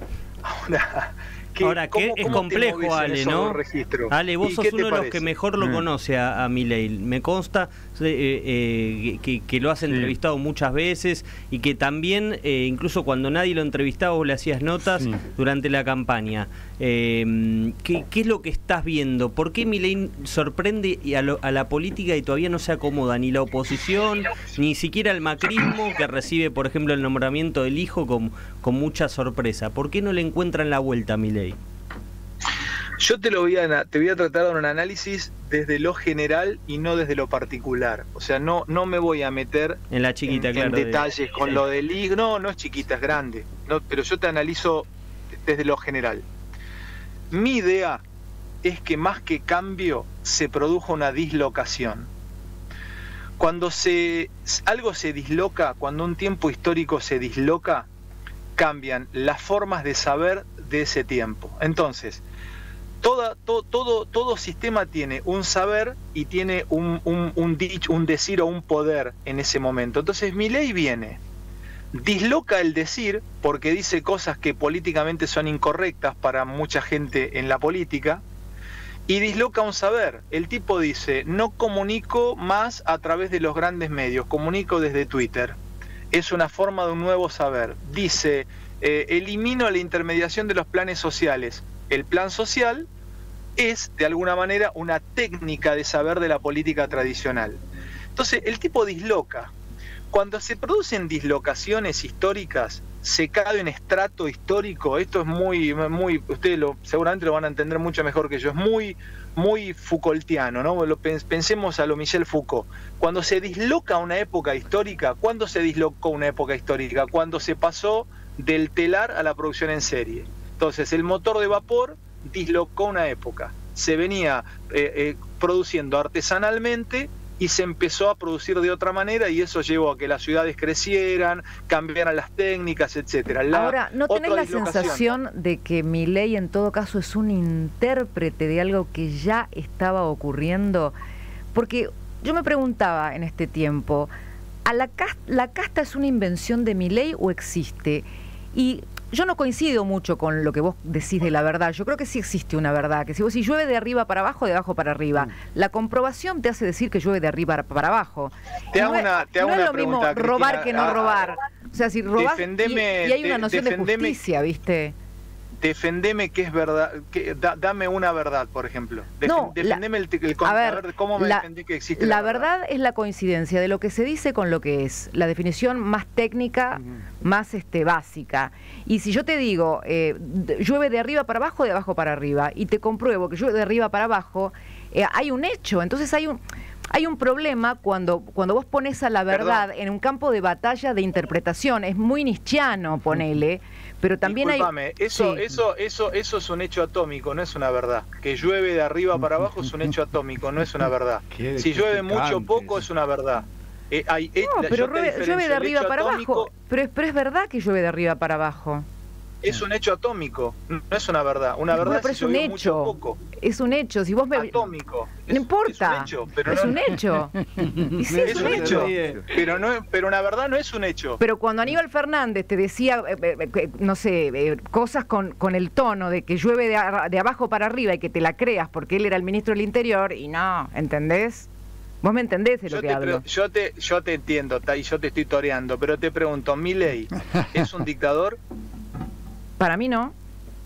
Ahora, es complejo, Ale, ¿no? Ale, vos sos uno de los que mejor lo conoce a Milei. Me consta que lo has entrevistado muchas veces y que también, incluso cuando nadie lo entrevistaba, vos le hacías notas durante la campaña. ¿Qué es lo que estás viendo? ¿Por qué Milei sorprende a la política y todavía no se acomoda ni la oposición, ni siquiera el macrismo, que recibe, por ejemplo, el nombramiento del hijo con mucha sorpresa? ¿Por qué no le encuentran la vuelta a Milei? Yo te voy a tratar de dar un análisis desde lo general y no desde lo particular. O sea, no me voy a meter en la chiquita, en detalles con lo del hijo. No es chiquita, es grande. Pero yo te analizo desde lo general. Mi idea es que más que cambio se produjo una dislocación. Cuando algo se disloca, cuando un tiempo histórico se disloca, cambian las formas de saber de ese tiempo. Entonces, todo sistema tiene un saber y tiene un decir o un poder en ese momento. Entonces Milei viene, disloca el decir, porque dice cosas que políticamente son incorrectas para mucha gente en la política, y disloca un saber. El tipo dice, no comunico más a través de los grandes medios, comunico desde Twitter. es una forma de un nuevo saber. Dice, elimino la intermediación de los planes sociales. El plan social es, de alguna manera, una técnica de saber de la política tradicional. Entonces, el tipo disloca. Cuando se producen dislocaciones históricas, se cae un estrato histórico. Esto es muy, ustedes seguramente lo van a entender mucho mejor que yo. Es muy Foucaultiano, ¿no? Pensemos a lo Michel Foucault. Cuando se disloca una época histórica, ¿cuándo se dislocó una época histórica? Cuando se pasó del telar a la producción en serie. Entonces, el motor de vapor dislocó una época. Se venía produciendo artesanalmente y se empezó a producir de otra manera, y eso llevó a que las ciudades crecieran, cambiaran las técnicas, etcétera. Ahora, ¿no tenés la sensación de que Milei en todo caso es un intérprete de algo que ya estaba ocurriendo? Porque yo me preguntaba en este tiempo, ¿la casta es una invención de Milei o existe? Y yo no coincido mucho con lo que vos decís de la verdad. Yo creo que sí existe una verdad, que si llueve de arriba para abajo, de abajo para arriba. La comprobación te hace decir que llueve de arriba para abajo. Te hago una pregunta, no es lo mismo robar Cristina, que no robar. O sea, si robás, y hay una noción de justicia, ¿viste? Defendeme que es verdad, dame una verdad, por ejemplo. Defendeme a ver, cómo me defendí que existe la verdad. Es la coincidencia de lo que se dice con lo que es, la definición más técnica, más básica. Y si yo te digo, llueve de arriba para abajo, de abajo para arriba, y te compruebo que llueve de arriba para abajo, hay un hecho. Entonces hay un problema cuando vos pones a la verdad en un campo de batalla de interpretación. Es muy nietzscheano, ponele. Pero también disculpame, eso es un hecho atómico, no es una verdad. Que llueve de arriba para abajo es un hecho atómico, no es una verdad. Si llueve mucho o poco es una verdad. Pero llueve de arriba para abajo. Pero es verdad que llueve de arriba para abajo. Es un hecho atómico, no es una verdad. Una verdad es un hecho. Mucho o poco. Es un hecho. Si vos atómico. No importa. Es un hecho, pero es un hecho. Y sí, es un hecho. Pero una verdad no es un hecho. Pero cuando Aníbal Fernández te decía, no sé, cosas con el tono de que llueve de abajo para arriba y que te la creas porque él era el ministro del Interior, y no, ¿entendés? Vos me entendés de lo que hablo. Yo te entiendo, y yo te estoy toreando, pero te pregunto, ¿Milei es un dictador? Para mí no.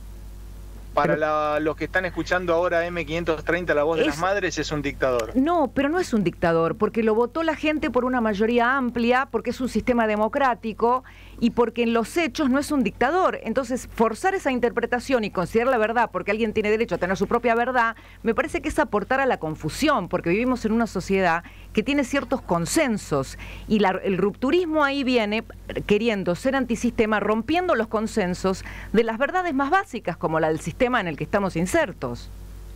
Para los que están escuchando ahora M530, La Voz de las Madres, es un dictador. No, pero no es un dictador, porque lo votó la gente por una mayoría amplia, porque es un sistema democrático y porque en los hechos no es un dictador. Entonces, forzar esa interpretación y considerar la verdad porque alguien tiene derecho a tener su propia verdad, me parece que es aportar a la confusión, porque vivimos en una sociedad que tiene ciertos consensos y el rupturismo ahí viene queriendo ser antisistema, rompiendo los consensos de las verdades más básicas, como la del sistema en el que estamos insertos.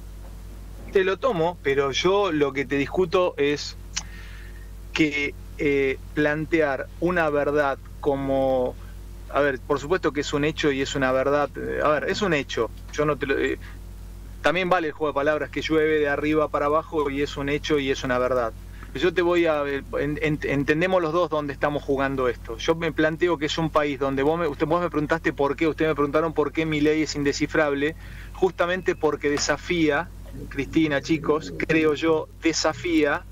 Te lo tomo, pero yo lo que te discuto es que plantear una verdad como, a ver, por supuesto que es un hecho y es una verdad, a ver, es un hecho, yo no te lo, también vale el juego de palabras que llueve de arriba para abajo y es un hecho y es una verdad. Yo te voy a... entendemos los dos dónde estamos jugando esto. Yo me planteo que es un país donde vos me preguntaste por qué, ustedes me preguntaron por qué Milei es indescifrable, justamente porque desafía, Cristina, chicos, creo yo, desafía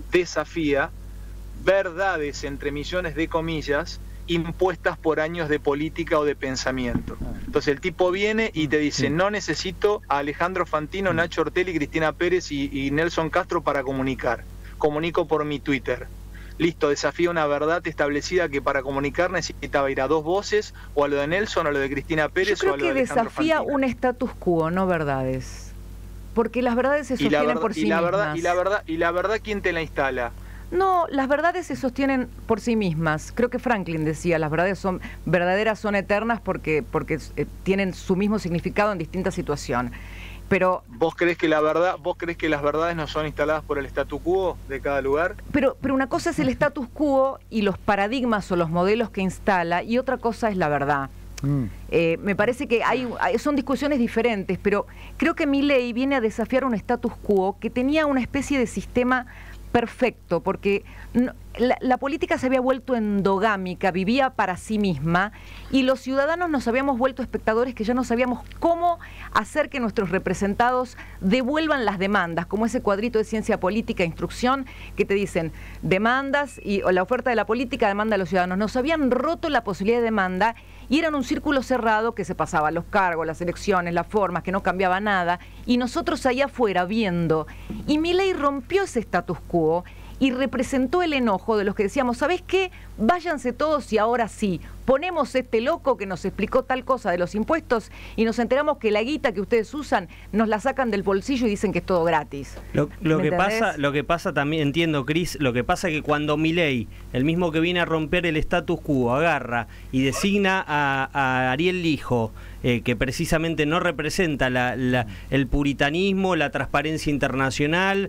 verdades, entre millones de comillas, impuestas por años de política o de pensamiento. Entonces el tipo viene y te dice, no necesito a Alejandro Fantino, Nacho Ortelli, Cristina Pérez y Nelson Castro para comunicar. Comunico por mi Twitter. Listo, desafía una verdad establecida que para comunicar necesitaba ir a dos voces, o a lo de Nelson, o a lo de Cristina Pérez, o a lo de Alejandro Fantino. Yo creo que desafía un status quo, no verdades. Porque las verdades se sostienen por sí mismas. ¿Y la verdad quién te la instala? No, las verdades se sostienen por sí mismas. Creo que Franklin decía, las verdades son verdaderas, son eternas porque tienen su mismo significado en distintas situaciones. Pero ¿Vos crees que las verdades no son instaladas por el statu quo de cada lugar? Pero una cosa es el status quo y los paradigmas o los modelos que instala, y otra cosa es la verdad. Me parece que son discusiones diferentes, pero creo que Milei viene a desafiar un status quo que tenía una especie de sistema perfecto, porque la política se había vuelto endogámica, vivía para sí misma, y los ciudadanos nos habíamos vuelto espectadores que ya no sabíamos cómo hacer que nuestros representados devuelvan las demandas, como ese cuadrito de ciencia política, instrucción, que te dicen demandas o la oferta de la política demanda a los ciudadanos. Nos habían roto la posibilidad de demanda y eran un círculo cerrado que se pasaba los cargos, las elecciones, las formas, que no cambiaba nada, y nosotros allá afuera viendo. Y Milei rompió ese status quo y representó el enojo de los que decíamos, ¿sabés qué? Váyanse todos y ahora sí, ponemos este loco que nos explicó tal cosa de los impuestos y nos enteramos que la guita que ustedes usan nos la sacan del bolsillo y dicen que es todo gratis. Lo que pasa también, entiendo, Cris, lo que pasa es que cuando Milei, el mismo que viene a romper el status quo, agarra y designa a Ariel Lijo, que precisamente no representa el puritanismo, la transparencia internacional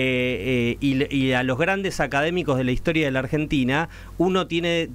y a los grandes académicos de la historia de la Argentina, uno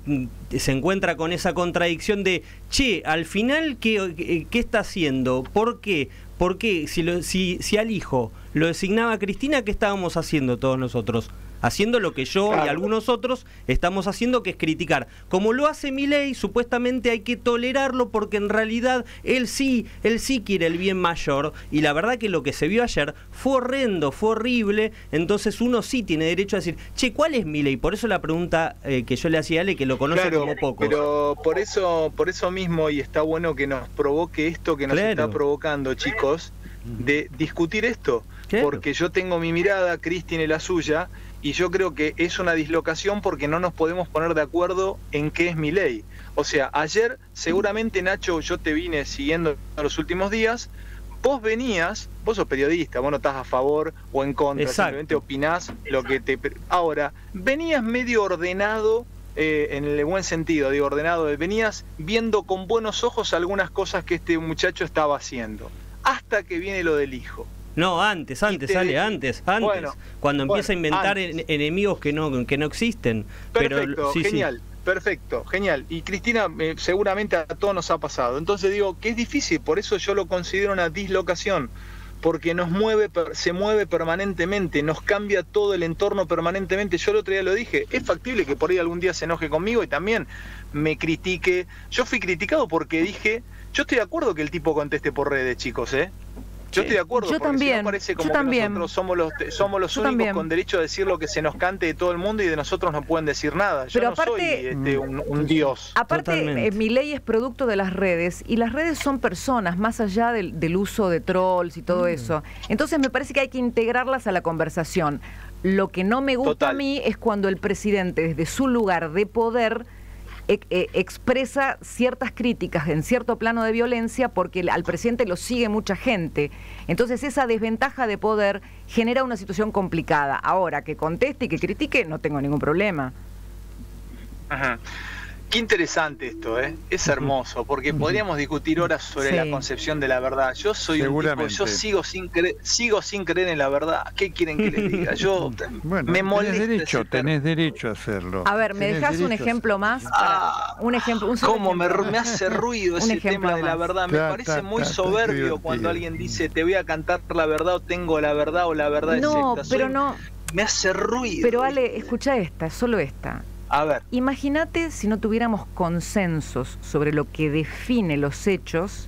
se encuentra con esa contradicción de, che, al final, ¿qué está haciendo? ¿Por qué? Porque si al hijo lo designaba Cristina, ¿qué estábamos haciendo todos nosotros? Haciendo lo que yo y algunos otros estamos haciendo, que es criticar. Como lo hace Milei, supuestamente hay que tolerarlo porque en realidad él sí quiere el bien mayor, y la verdad que lo que se vio ayer fue horrendo, fue horrible. Entonces uno sí tiene derecho a decir, che, ¿cuál es Milei? Por eso la pregunta que yo le hacía a Ale, que lo conoce como pocos. Pero por eso mismo, y está bueno que nos provoque esto que nos está provocando, chicos, de discutir esto. Porque yo tengo mi mirada, Cris tiene la suya, y yo creo que es una dislocación porque no nos podemos poner de acuerdo en qué es Milei. O sea, ayer seguramente, Nacho, yo te vine siguiendo en los últimos días, vos sos periodista, vos no estás a favor o en contra, simplemente opinás lo que te... Ahora, venías medio ordenado, en el buen sentido, digo ordenado, venías viendo con buenos ojos algunas cosas que este muchacho estaba haciendo, hasta que viene lo del hijo. No, antes. Bueno, cuando empieza a inventar enemigos que no existen. Perfecto, genial. Perfecto, genial. Y Cristina, seguramente a todos nos ha pasado. Entonces digo que es difícil, por eso yo lo considero una dislocación, porque se mueve permanentemente, nos cambia todo el entorno permanentemente. Yo el otro día lo dije, es factible que por ahí algún día se enoje conmigo y también me critique. Yo fui criticado porque dije, yo estoy de acuerdo que el tipo conteste por redes, chicos, Yo estoy de acuerdo, yo porque también, si no parece como que nosotros somos los únicos con derecho a decir lo que se nos cante de todo el mundo y de nosotros no pueden decir nada. Yo no soy un dios. Aparte, Milei es producto de las redes, y las redes son personas, más allá del uso de trolls y todo eso. Entonces me parece que hay que integrarlas a la conversación. Lo que no me gusta a mí es cuando el presidente, desde su lugar de poder, expresa ciertas críticas en cierto plano de violencia, porque al presidente lo sigue mucha gente. Entonces esa desventaja de poder genera una situación complicada. Ahora, que conteste y que critique, no tengo ningún problema. Ajá. Qué interesante esto, es hermoso, porque podríamos discutir horas sobre la concepción de la verdad. Yo soy un tipo, yo sigo sin creer en la verdad. ¿Qué quieren que les diga? Yo me molesta. Tenés derecho a hacerlo. A ver, ¿me dejás un ejemplo más? Un ejemplo. ¿Cómo me hace ruido ese tema de la verdad? Me parece muy soberbio cuando alguien dice, te voy a cantar la verdad, o tengo la verdad, o la verdad es esta. No, pero no. Me hace ruido. Pero Ale, escucha solo esta. A ver. Imagínate si no tuviéramos consensos sobre lo que define los hechos,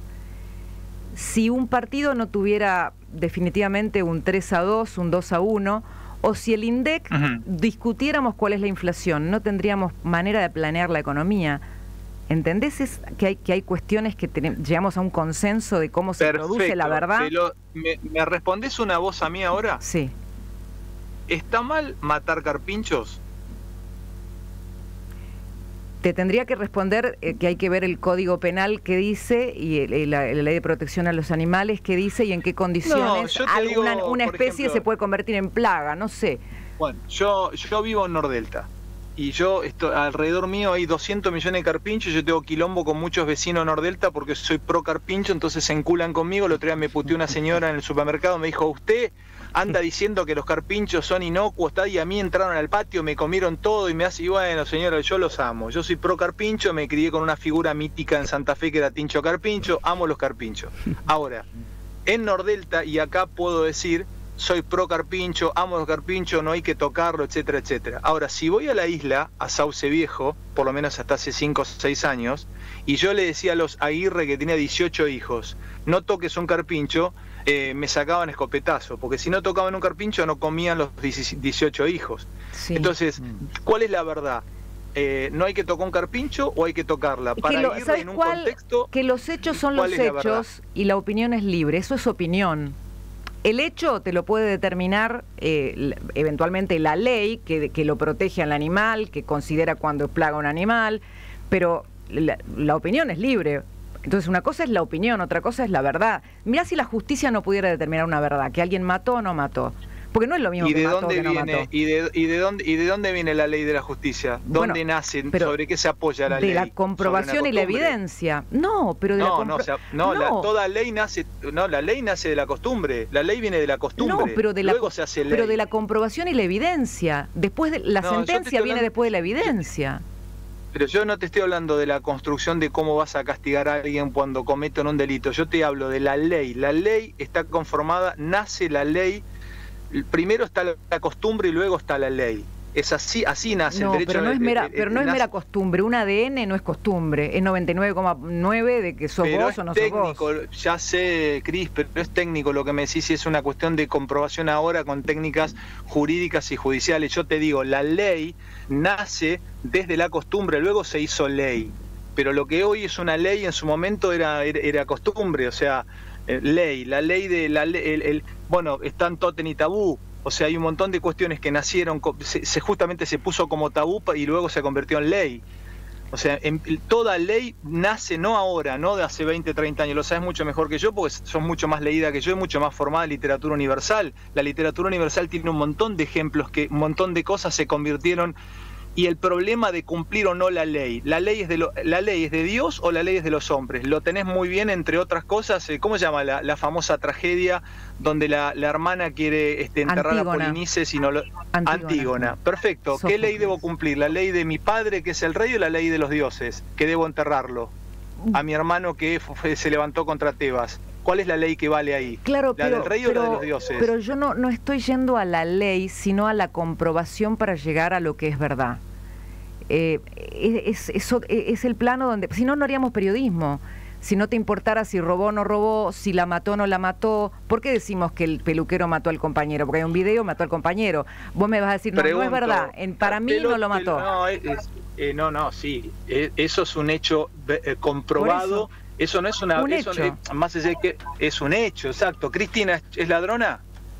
si un partido no tuviera definitivamente un 3-2, un 2-1, o si el INDEC discutiéramos cuál es la inflación, no tendríamos manera de planear la economía. ¿Entendés que hay cuestiones que llegamos a un consenso de cómo se produce la verdad? ¿Me respondés una voz a mí ahora? Sí. ¿Está mal matar carpinchos? Te tendría que responder que hay que ver el Código Penal que dice, y la Ley de Protección a los Animales que dice, y en qué condiciones una especie se puede convertir en plaga, no sé. Bueno, yo vivo en Nordelta, y alrededor mío hay 200 millones de carpinchos. Yo tengo quilombo con muchos vecinos de Nordelta porque soy pro carpincho, entonces se enculan conmigo. El otro día me puteó una señora en el supermercado, me dijo, usted anda diciendo que los carpinchos son inocuos, y a mí entraron al patio, me comieron todo, y me hace, y bueno, señora, yo los amo, yo soy pro carpincho, me crié con una figura mítica en Santa Fe que era Tincho Carpincho, amo los carpinchos. Ahora, en Nordelta, y acá puedo decir soy pro carpincho, amo el carpincho, no hay que tocarlo, etcétera, etcétera. Ahora, si voy a la isla, a Sauce Viejo, por lo menos hasta hace 5 o 6 años, y yo le decía a los Aguirre, que tenía 18 hijos, no toques un carpincho, me sacaban escopetazo, porque si no tocaban un carpincho no comían los 18 hijos. Sí. Entonces, ¿cuál es la verdad? ¿No hay que tocar un carpincho o hay que tocarla? Para Aguirre, ¿sabes en un cuál? contexto... Que los hechos son los ¿cuál es la verdad? hechos y la opinión es libre, eso es opinión. El hecho te lo puede determinar eventualmente la ley que lo protege al animal, que considera cuando plaga un animal, pero la opinión es libre. Entonces una cosa es la opinión, otra cosa es la verdad. Mirá si la justicia no pudiera determinar una verdad, que alguien mató o no mató. Porque no es lo mismo ¿Y que de mató dónde que no viene? mató. ¿Y de dónde viene la ley de la justicia? ¿Dónde Bueno, nace? pero ¿Sobre qué se apoya la ley? De la comprobación y la evidencia. No, pero de toda ley nace, la ley nace de la costumbre. La ley viene de la costumbre. No, pero luego se hace ley. Pero de la comprobación y la evidencia. Después de la sentencia viene después de la evidencia. Pero yo no te estoy hablando de la construcción de cómo vas a castigar a alguien cuando comete un delito. Yo te hablo de la ley. La ley está conformada, nace la ley. Primero está la costumbre y luego está la ley. Es así nace el derecho. Pero no es mera costumbre. Un ADN no es costumbre. Es 99,9 de que sos vos o no sos vos. Ya sé, Cris, pero es técnico lo que me decís y es una cuestión de comprobación ahora con técnicas jurídicas y judiciales. Yo te digo, la ley nace desde la costumbre, luego se hizo ley. Pero lo que hoy es una ley en su momento era costumbre, o sea, ley. La ley de bueno, están Totem y Tabú. O sea, hay un montón de cuestiones que nacieron, justamente se puso como tabú y luego se convirtió en ley. O sea, toda ley nace no ahora, no de hace 20, 30 años, lo sabes mucho mejor que yo porque sos mucho más leída que yo y mucho más formada en literatura universal. La literatura universal tiene un montón de ejemplos que un montón de cosas se convirtieron. Y el problema de cumplir o no la ley es de Dios o la ley es de los hombres. Lo tenés muy bien, entre otras cosas, ¿cómo se llama la famosa tragedia donde la hermana quiere enterrar Antígona. a Polinices y no lo... Antígona. Perfecto. Sófocles. ¿Qué ley debo cumplir? ¿La ley de mi padre, que es el rey, o la ley de los dioses, que debo enterrarlo? A mi hermano que se levantó contra Tebas. ¿Cuál es la ley que vale ahí? Claro, ¿La del rey o la de los dioses? Pero yo no estoy yendo a la ley, sino a la comprobación para llegar a lo que es verdad. Es el plano donde... Si no, no haríamos periodismo. Si no te importara si robó o no robó, si la mató o no la mató. ¿Por qué decimos que el peluquero mató al compañero? Porque hay un video, mató al compañero. Vos me vas a decir, no es verdad. Para mí no lo mató. Sí. Eso es un hecho comprobado. Eso no es una... Un hecho. Más allá de que es un hecho, exacto. ¿Cristina es ladrona?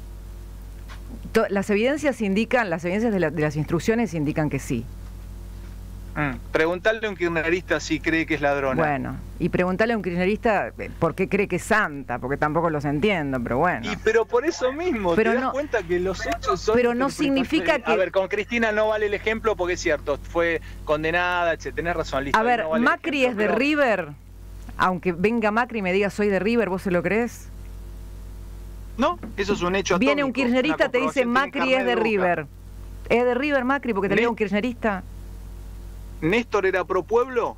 Las evidencias indican, las evidencias de las instrucciones indican que sí. Preguntarle a un kirchnerista si cree que es ladrona. Bueno, y preguntarle a un kirchnerista por qué cree que es santa, porque tampoco los entiendo, pero bueno. Pero por eso mismo, te das cuenta que los hechos son... Pero no significa que... A ver, con Cristina no vale el ejemplo porque es cierto, fue condenada, tenés razón, listo. A ver, no vale Macri es de River, aunque venga Macri y me diga soy de River, ¿vos se lo crees? No, eso es un hecho atómico. Viene un kirchnerista, te dice Macri es de River. ¿Es de River Macri porque te diga un kirchnerista? ¿Néstor era pro pueblo?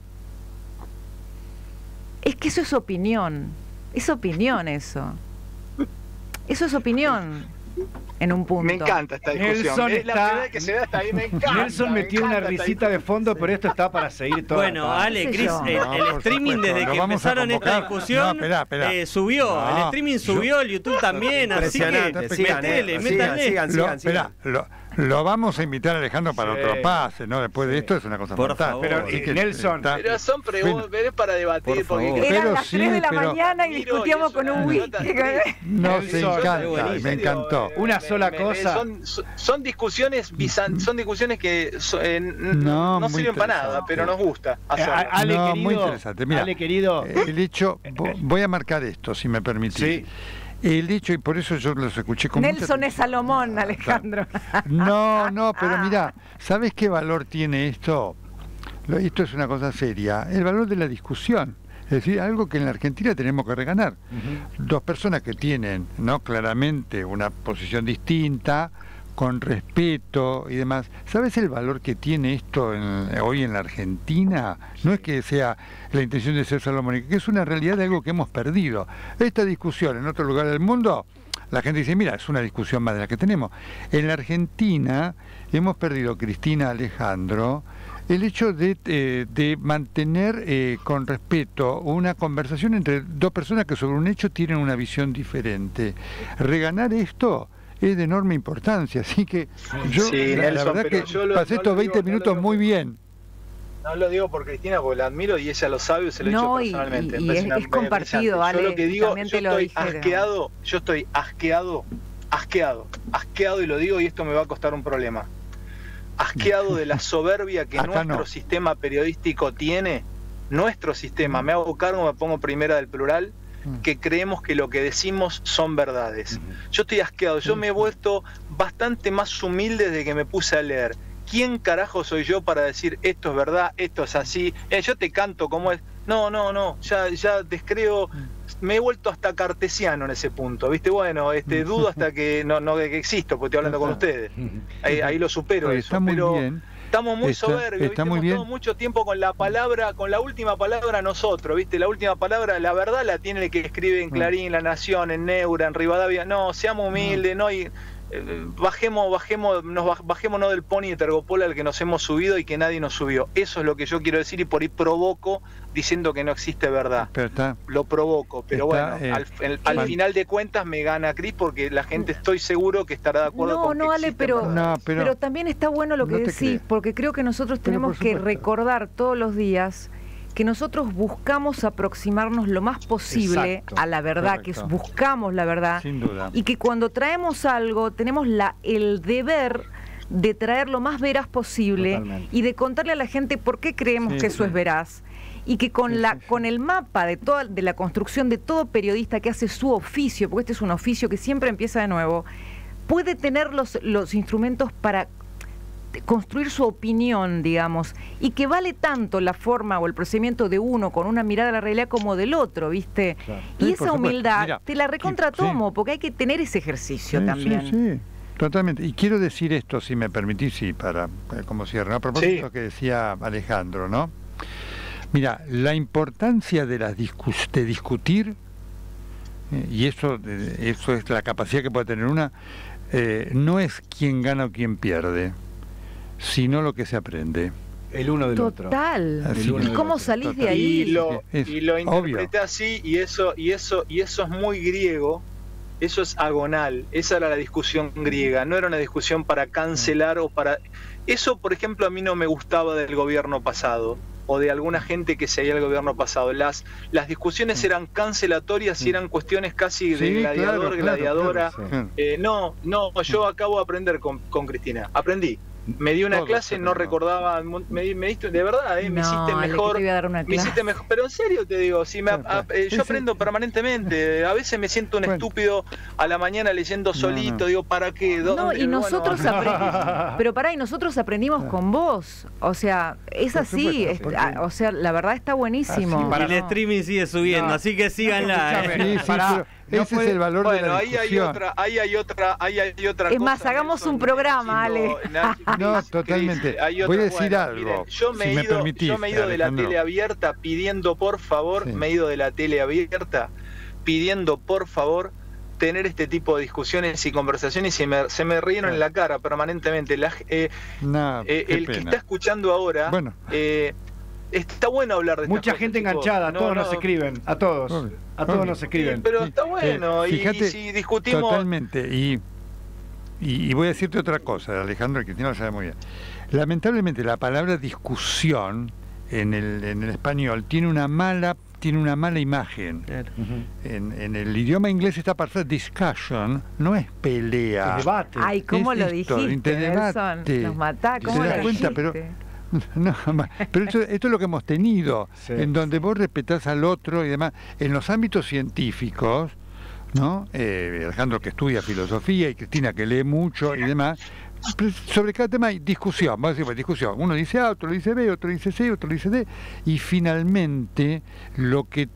Es que eso es opinión. Es opinión eso. Eso es opinión. En un punto. Me encanta esta discusión. Nelson la primera que se da hasta ahí, me encanta. Nelson metió una risita de fondo, pero esto está para seguir todo. Bueno, Ale, Cris, el streaming desde que empezaron esta discusión subió. El streaming subió, el YouTube también, así que métanle. Lo vamos a invitar a Alejandro para otro pase, ¿no? Después de esto es una cosa mortal. Pero Nelson... Pero son preguntas para debatir. Porque eran las 3 de la mañana y discutíamos con un whisky. No, se encanta, me encantó. Una sola cosa. Son discusiones que no sirven para nada, pero nos gusta hacerlo. Ale, querido, muy interesante. Mira, Ale, querido. El hecho, voy a marcar esto, si me permitís. Sí. El dicho, y por eso yo los escuché con Nelson es Salomón, Alejandro. No, pero mira, ¿sabes qué valor tiene esto? Esto es una cosa seria. El valor de la discusión. Es decir, algo que en la Argentina tenemos que reganar. Dos personas que tienen, ¿no?, claramente una posición distinta, con respeto y demás. ¿Sabes el valor que tiene esto hoy en la Argentina? No es que sea la intención de ser salomónica, que es una realidad de algo que hemos perdido. Esta discusión en otro lugar del mundo la gente dice, mira, es una discusión más de la que tenemos. En la Argentina hemos perdido, Cristina, Alejandro, el hecho de mantener con respeto una conversación entre dos personas que sobre un hecho tienen una visión diferente. Reganar esto es de enorme importancia, así que yo Sí, la Nelson, verdad pero que yo lo- pasé no estos lo 20 digo- no lo minutos digo muy por- bien. No lo digo por Cristina, porque la admiro y ella lo sabe y se lo he No, dicho y personalmente. es Me parece una compartido, brillante. Ale, Yo lo que digo, también yo te lo estoy dijeron. asqueado, y lo digo y esto me va a costar un problema. Asqueado de la soberbia que Acá nuestro no. sistema periodístico tiene, nuestro sistema, me hago cargo, me pongo primera del plural, que creemos que lo que decimos son verdades. Yo estoy asqueado, yo me he vuelto bastante más humilde desde que me puse a leer. ¿Quién carajo soy yo para decir esto es verdad, esto es así? Yo te canto como es. No, ya descreo, me he vuelto hasta cartesiano en ese punto, ¿viste? Bueno, dudo hasta que no que existo, porque estoy hablando con ustedes. Ahí lo supero Oye, eso, está muy pero bien. estamos muy Está- soberbios, está ¿viste? muy Hemos bien. estado mucho tiempo con la palabra, con la última palabra nosotros, ¿viste? La última palabra, la verdad la tiene el que escribe en Clarín, La Nación, en Neura, en Rivadavia. No, seamos humildes, no, y bajémonos del pony de Tergopola al que nos hemos subido y que nadie nos subió. Eso es lo que yo quiero decir y por ahí provoco diciendo que no existe verdad. Pero está, Lo provoco, pero Está, bueno, al mal. final de cuentas me gana Cris porque la gente estoy seguro que estará de acuerdo con que Ale, existen pero, verdades. No, pero también está bueno lo que no te decís, creas. porque creo que nosotros Pero tenemos por que supuesto. recordar todos los días que nosotros buscamos aproximarnos lo más posible Exacto, a la verdad, que correcto. buscamos la verdad, sin duda. y que cuando traemos algo tenemos el deber de traer lo más veraz posible Totalmente. y de contarle a la gente por qué creemos Sí, que eso sí. es veraz. Y que con con el mapa de la construcción de todo periodista que hace su oficio, porque este es un oficio que siempre empieza de nuevo, puede tener los instrumentos para construir su opinión, digamos, y que vale tanto la forma o el procedimiento de uno con una mirada a la realidad como del otro, ¿viste? Claro. Y Sí, esa por supuesto. humildad Mira, te la recontratomo, sí. porque hay que tener ese ejercicio Sí, también. Sí, sí, totalmente. Y quiero decir esto, si me permitís, sí, para como cierre, ¿no? A propósito Sí. que decía Alejandro, ¿no? Mira, la importancia de de discutir, y eso es la capacidad que puede tener una, no es quién gana o quién pierde, sino lo que se aprende. El uno del otro. Total. Así ¿Y que- cómo salís de total. ahí? Y lo Es interpreté obvio. así y eso es muy griego, eso es agonal, esa era la discusión griega, no era una discusión para cancelar o para... Eso, por ejemplo, a mí no me gustaba del gobierno pasado o de alguna gente que seguía el gobierno pasado. Las discusiones eran cancelatorias y eran cuestiones casi de Sí, gladiador, claro, gladiadora. claro, sí. No, yo acabo de aprender con Cristina, aprendí. Me di una Todos clase, no aprendemos. recordaba, me diste, de verdad, me No, hiciste Ale, que mejor. te voy a dar una Me hiciste clase. mejor, pero en serio te digo, si yo aprendo permanentemente, a veces me siento un Bueno. estúpido a la mañana leyendo solito, digo, ¿para qué? No, ¿Dónde? y Bueno, nosotros aprendimos, pero pará, y nosotros aprendimos con vos, o sea, es Por así, supuesto, porque- o sea, la verdad está buenísimo. Así, Y el streaming sigue subiendo, No. así que síganla. Sí, sí, Pará, pero no ese puede- es el valor de Bueno, la ahí hay discusión. otra, ahí hay otra Es cosa, más, hagamos Nelson, un programa, Nachito, No, Cris, totalmente. hay Voy a otra- decir algo, miren, yo si me me he ido, permitís, yo me he ido de la Alejandro. tele abierta pidiendo por favor, Sí. me he ido de la tele abierta pidiendo por favor tener este tipo de discusiones y conversaciones y se me rieron en la cara permanentemente. No, qué El que pena. está escuchando ahora, Bueno. está bueno hablar de estas Mucha cosas, gente chicos. enganchada, a No, todos no, nos escriben, a todos. Obvio, A todos obvio. nos escriben. pero Sí, está bueno, y fíjate, si discutimos... Totalmente. Y voy a decirte otra cosa, Alejandro, y Cristina lo sabe muy bien. Lamentablemente la palabra discusión en el español tiene una mala imagen. Ujú. En el idioma inglés está perfecto. Discussion no es pelea. Es debate. Ay, ¿cómo Es lo esto, dijiste, Nelson? debate. Nos matá, ¿Te ¿cómo das lo cuenta? dijiste? No, pero esto es lo que hemos tenido, Sí. en donde vos respetás al otro y demás. En los ámbitos científicos, ¿no? Alejandro que estudia filosofía y Cristina que lee mucho y demás, sobre cada tema hay discusión, vamos a decir, pues, discusión. Uno dice A, otro dice B, otro dice C, otro dice D, y finalmente lo que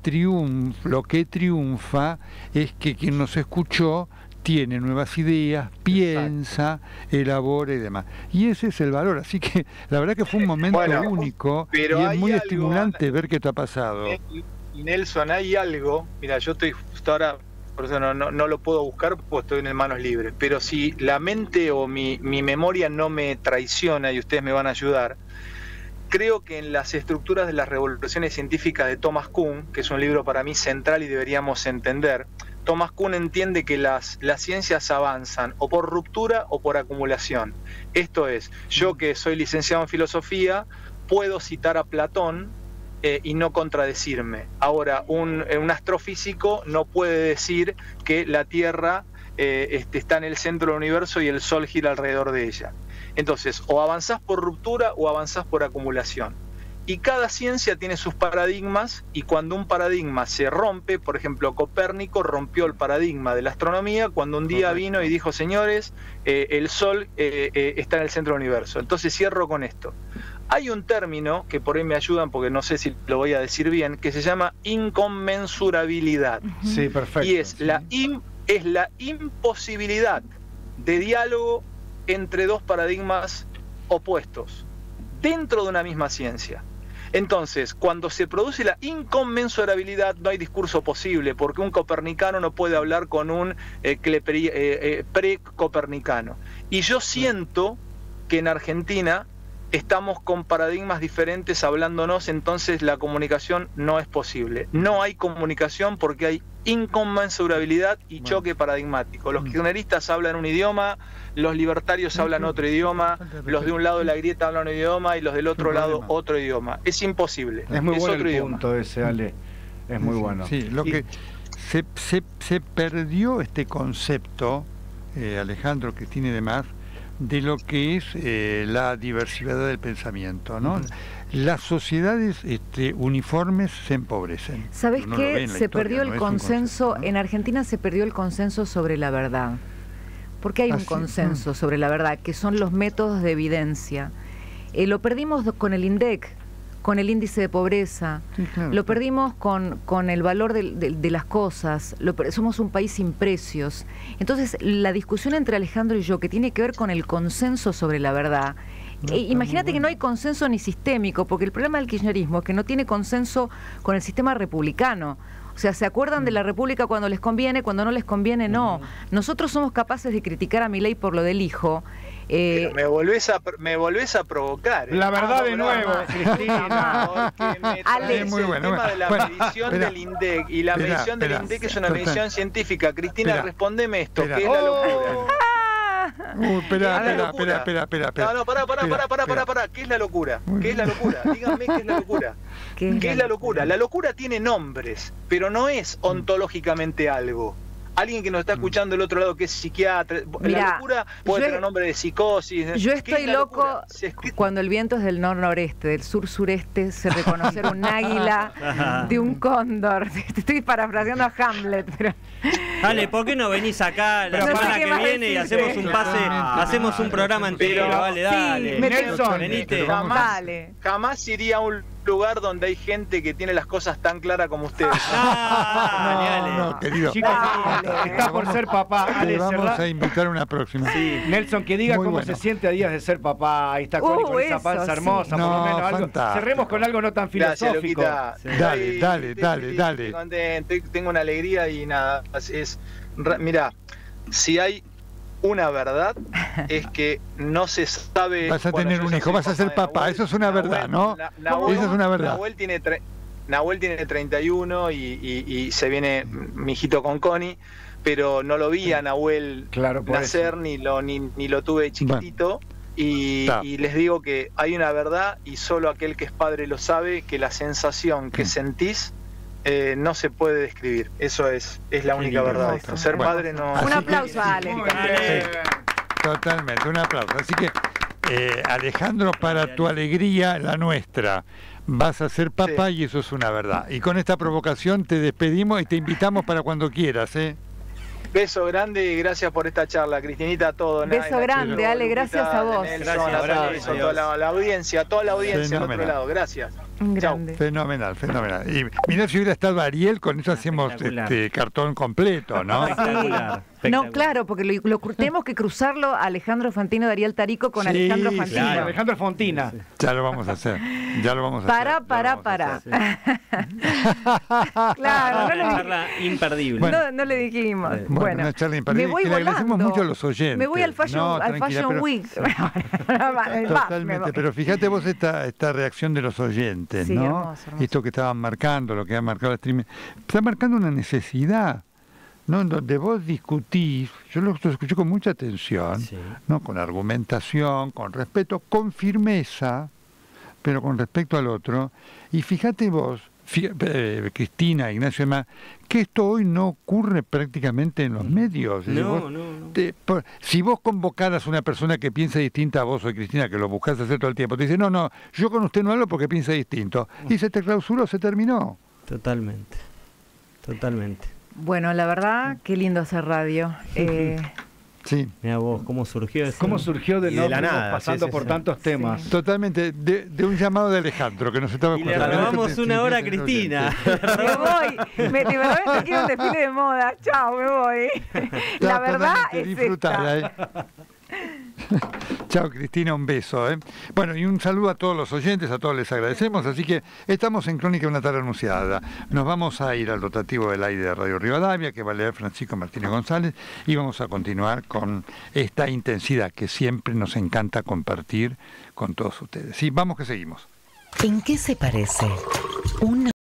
triunfa es que quien nos escuchó tiene nuevas ideas, piensa, elabora y demás. Y ese es el valor. Así que la verdad que fue un momento Bueno, único y pero es hay muy algo, estimulante ver qué te ha pasado. Nelson, hay algo, mira, yo estoy justo ahora por eso no lo puedo buscar porque estoy en manos libres. Pero si la mente o mi memoria no me traiciona, y ustedes me van a ayudar, creo que en las estructuras de las revoluciones científicas de Thomas Kuhn, que es un libro para mí central y deberíamos entender, Thomas Kuhn entiende que las ciencias avanzan o por ruptura o por acumulación. Esto es, yo que soy licenciado en filosofía, puedo citar a Platón y no contradecirme. Ahora, un astrofísico no puede decir que la Tierra está en el centro del universo y el Sol gira alrededor de ella. Entonces, o avanzás por ruptura o avanzás por acumulación. Y cada ciencia tiene sus paradigmas, y cuando un paradigma se rompe, por ejemplo, Copérnico rompió el paradigma de la astronomía cuando un día vino y dijo, señores, el Sol está en el centro del universo. Entonces cierro con esto. Hay un término, que por ahí me ayudan porque no sé si lo voy a decir bien, que se llama inconmensurabilidad. Sí, perfecto. Y es la imposibilidad de diálogo entre dos paradigmas opuestos dentro de una misma ciencia. Entonces, cuando se produce la inconmensurabilidad, no hay discurso posible, porque un copernicano no puede hablar con un pre-copernicano. Y yo siento que en Argentina estamos con paradigmas diferentes hablándonos, entonces la comunicación no es posible. No hay comunicación porque hay inconmensurabilidad y choque paradigmático. Los kirchneristas hablan un idioma, los libertarios hablan otro idioma, los de un lado de la grieta hablan un idioma y los del otro lado otro idioma. Es imposible. Es muy bueno otro el idioma. punto ese, Ale. Es muy bueno. Sí, lo que se perdió este concepto, Alejandro, Cristina y demás, de lo que es la diversidad del pensamiento, ¿no? Las sociedades uniformes se empobrecen. ¿Sabes qué? Se perdió el consenso, ¿no? en Argentina se perdió el consenso sobre la verdad. Porque hay un consenso sobre la verdad, que son los métodos de evidencia. Lo perdimos con el INDEC, con el índice de pobreza, Sí, claro, lo perdimos con el valor de las cosas, somos un país sin precios. Entonces, la discusión entre Alejandro y yo, que tiene que ver con el consenso sobre la verdad, imagínate que no hay consenso ni sistémico, porque el problema del kirchnerismo es que no tiene consenso con el sistema republicano. O sea, se acuerdan de la República cuando les conviene, cuando no les conviene, no. Nosotros somos capaces de criticar a Milei por lo del hijo. Pero me volvés a provocar. La verdad de nuevo, Cristina. Porque me traes muy bueno, el tema de la medición espera, del INDEC. Y la medición del INDEC es una medición científica. Cristina, espera, respondeme esto, espera. ¿qué es la locura? Espera. No, pará. ¿Qué es la locura? ¿Qué es la locura? Díganme qué es la locura. ¿Qué es la locura? La locura tiene nombres, pero no es ontológicamente algo. Alguien que nos está escuchando del otro lado que es psiquiatra, Mirá, la locura puede tener nombre de psicosis. Yo estoy loco cuando el viento es del nor-noreste, del sur-sureste, se reconocer un águila de un cóndor. Estoy parafraseando a Hamlet, pero... Dale, ¿por qué no venís acá la No sé semana qué que más viene y decirte. hacemos un pase, hacemos un programa entero? Pero- Dale. Sí, Nelson, venite. Dale. Jamás iría a un lugar donde hay gente que tiene las cosas tan claras como ustedes. No, querido. Chicos, está por ser papá. Te Ale, vamos cerrá. a invitar a una próxima. Nelson, que diga Muy cómo bueno. se siente a días de ser papá. Ahí está Connie con esa eso, panza sí. hermosa, por No, lo menos algo. fantástico. Cerremos con algo no tan Gracias, filosófico. Luquita. Dale. Estoy contento, tengo una alegría y nada. Mirá, si hay una verdad es que no se sabe. Vas a tener yo un ya hijo, soy vas a ser de papá. Nahuel. Eso es una verdad, ¿no? Eso es una verdad. Nahuel tiene 31 y se viene mi hijito con Connie, pero no lo vi a Nahuel Claro, por nacer eso. ni lo tuve chiquitito. Y les digo que hay una verdad y solo aquel que es padre lo sabe, que la sensación que sentís no se puede describir. Eso es la única verdad de esto. Ser Bueno, padre no... así Un que- aplauso a Ale. Totalmente, un aplauso. Así que, Alejandro, para tu alegría, la nuestra, vas a ser papá y eso es una verdad. Y con esta provocación te despedimos y te invitamos para cuando quieras, ¿eh? Beso grande y gracias por esta charla, Cristinita, todo. Beso grande, Ale, gracias a vos. Nelson, Gracias, a abrazo, toda la audiencia, del otro Fenomenal. lado, gracias. Un grande. Fenomenal, fenomenal. Y mirá, si hubiera estado Ariel, con eso hacemos cartón completo, ¿no? Espectacular. No, claro, porque tenemos que cruzarlo a Alejandro Fantino de Ariel Tarico con Sí, Alejandro Fantino. Claro, Alejandro Fontina. Ya lo vamos a hacer. Ya lo vamos a hacer. Para. Claro, no le charla imperdible. Bueno. no le dijimos. Bueno, una charla imperdible. me voy Que le agradecemos volando. mucho a los oyentes. Me voy al Fashion, No, al tranquila, fashion pero- Week. Totalmente, pero fíjate vos esta reacción de los oyentes, Sí, ¿no? hermoso, hermoso. Esto que estaban marcando, lo que ha marcado el streaming, está marcando una necesidad, ¿no? En donde vos discutís, yo lo escuché con mucha atención, Sí. ¿no? Con argumentación, con respeto, con firmeza, pero con respecto al otro. Y fíjate vos, Cristina, Ignacio y demás, que esto hoy no ocurre prácticamente en los medios. Es decir, No, vos no. si vos convocaras a una persona que piensa distinta a vos o Cristina, que lo buscás hacer todo el tiempo, te dice, no, yo con usted no hablo porque piensa distinto. Y se te clausuró, se terminó. Totalmente. Bueno, la verdad, qué lindo hacer radio. Sí, Mira vos, cómo surgió eso. ¿Cómo surgió de Y de la no nada, pasando sí, por sí. tantos temas? totalmente. De un llamado de Alejandro, que nos estaba Y le escuchando. robamos una hora a Cristina. Me voy. Me quiero un desfile de moda. Chao, me voy. La verdad es disfrutar. Chao Cristina, un beso. Bueno, y un saludo a todos los oyentes, a todos les agradecemos, así que estamos en Crónica de una tarde anunciada. Nos vamos a ir al rotativo del aire de Radio Rivadavia, que va a leer Francisco Martínez González, y vamos a continuar con esta intensidad que siempre nos encanta compartir con todos ustedes. Sí, vamos que seguimos. ¿En qué se parece?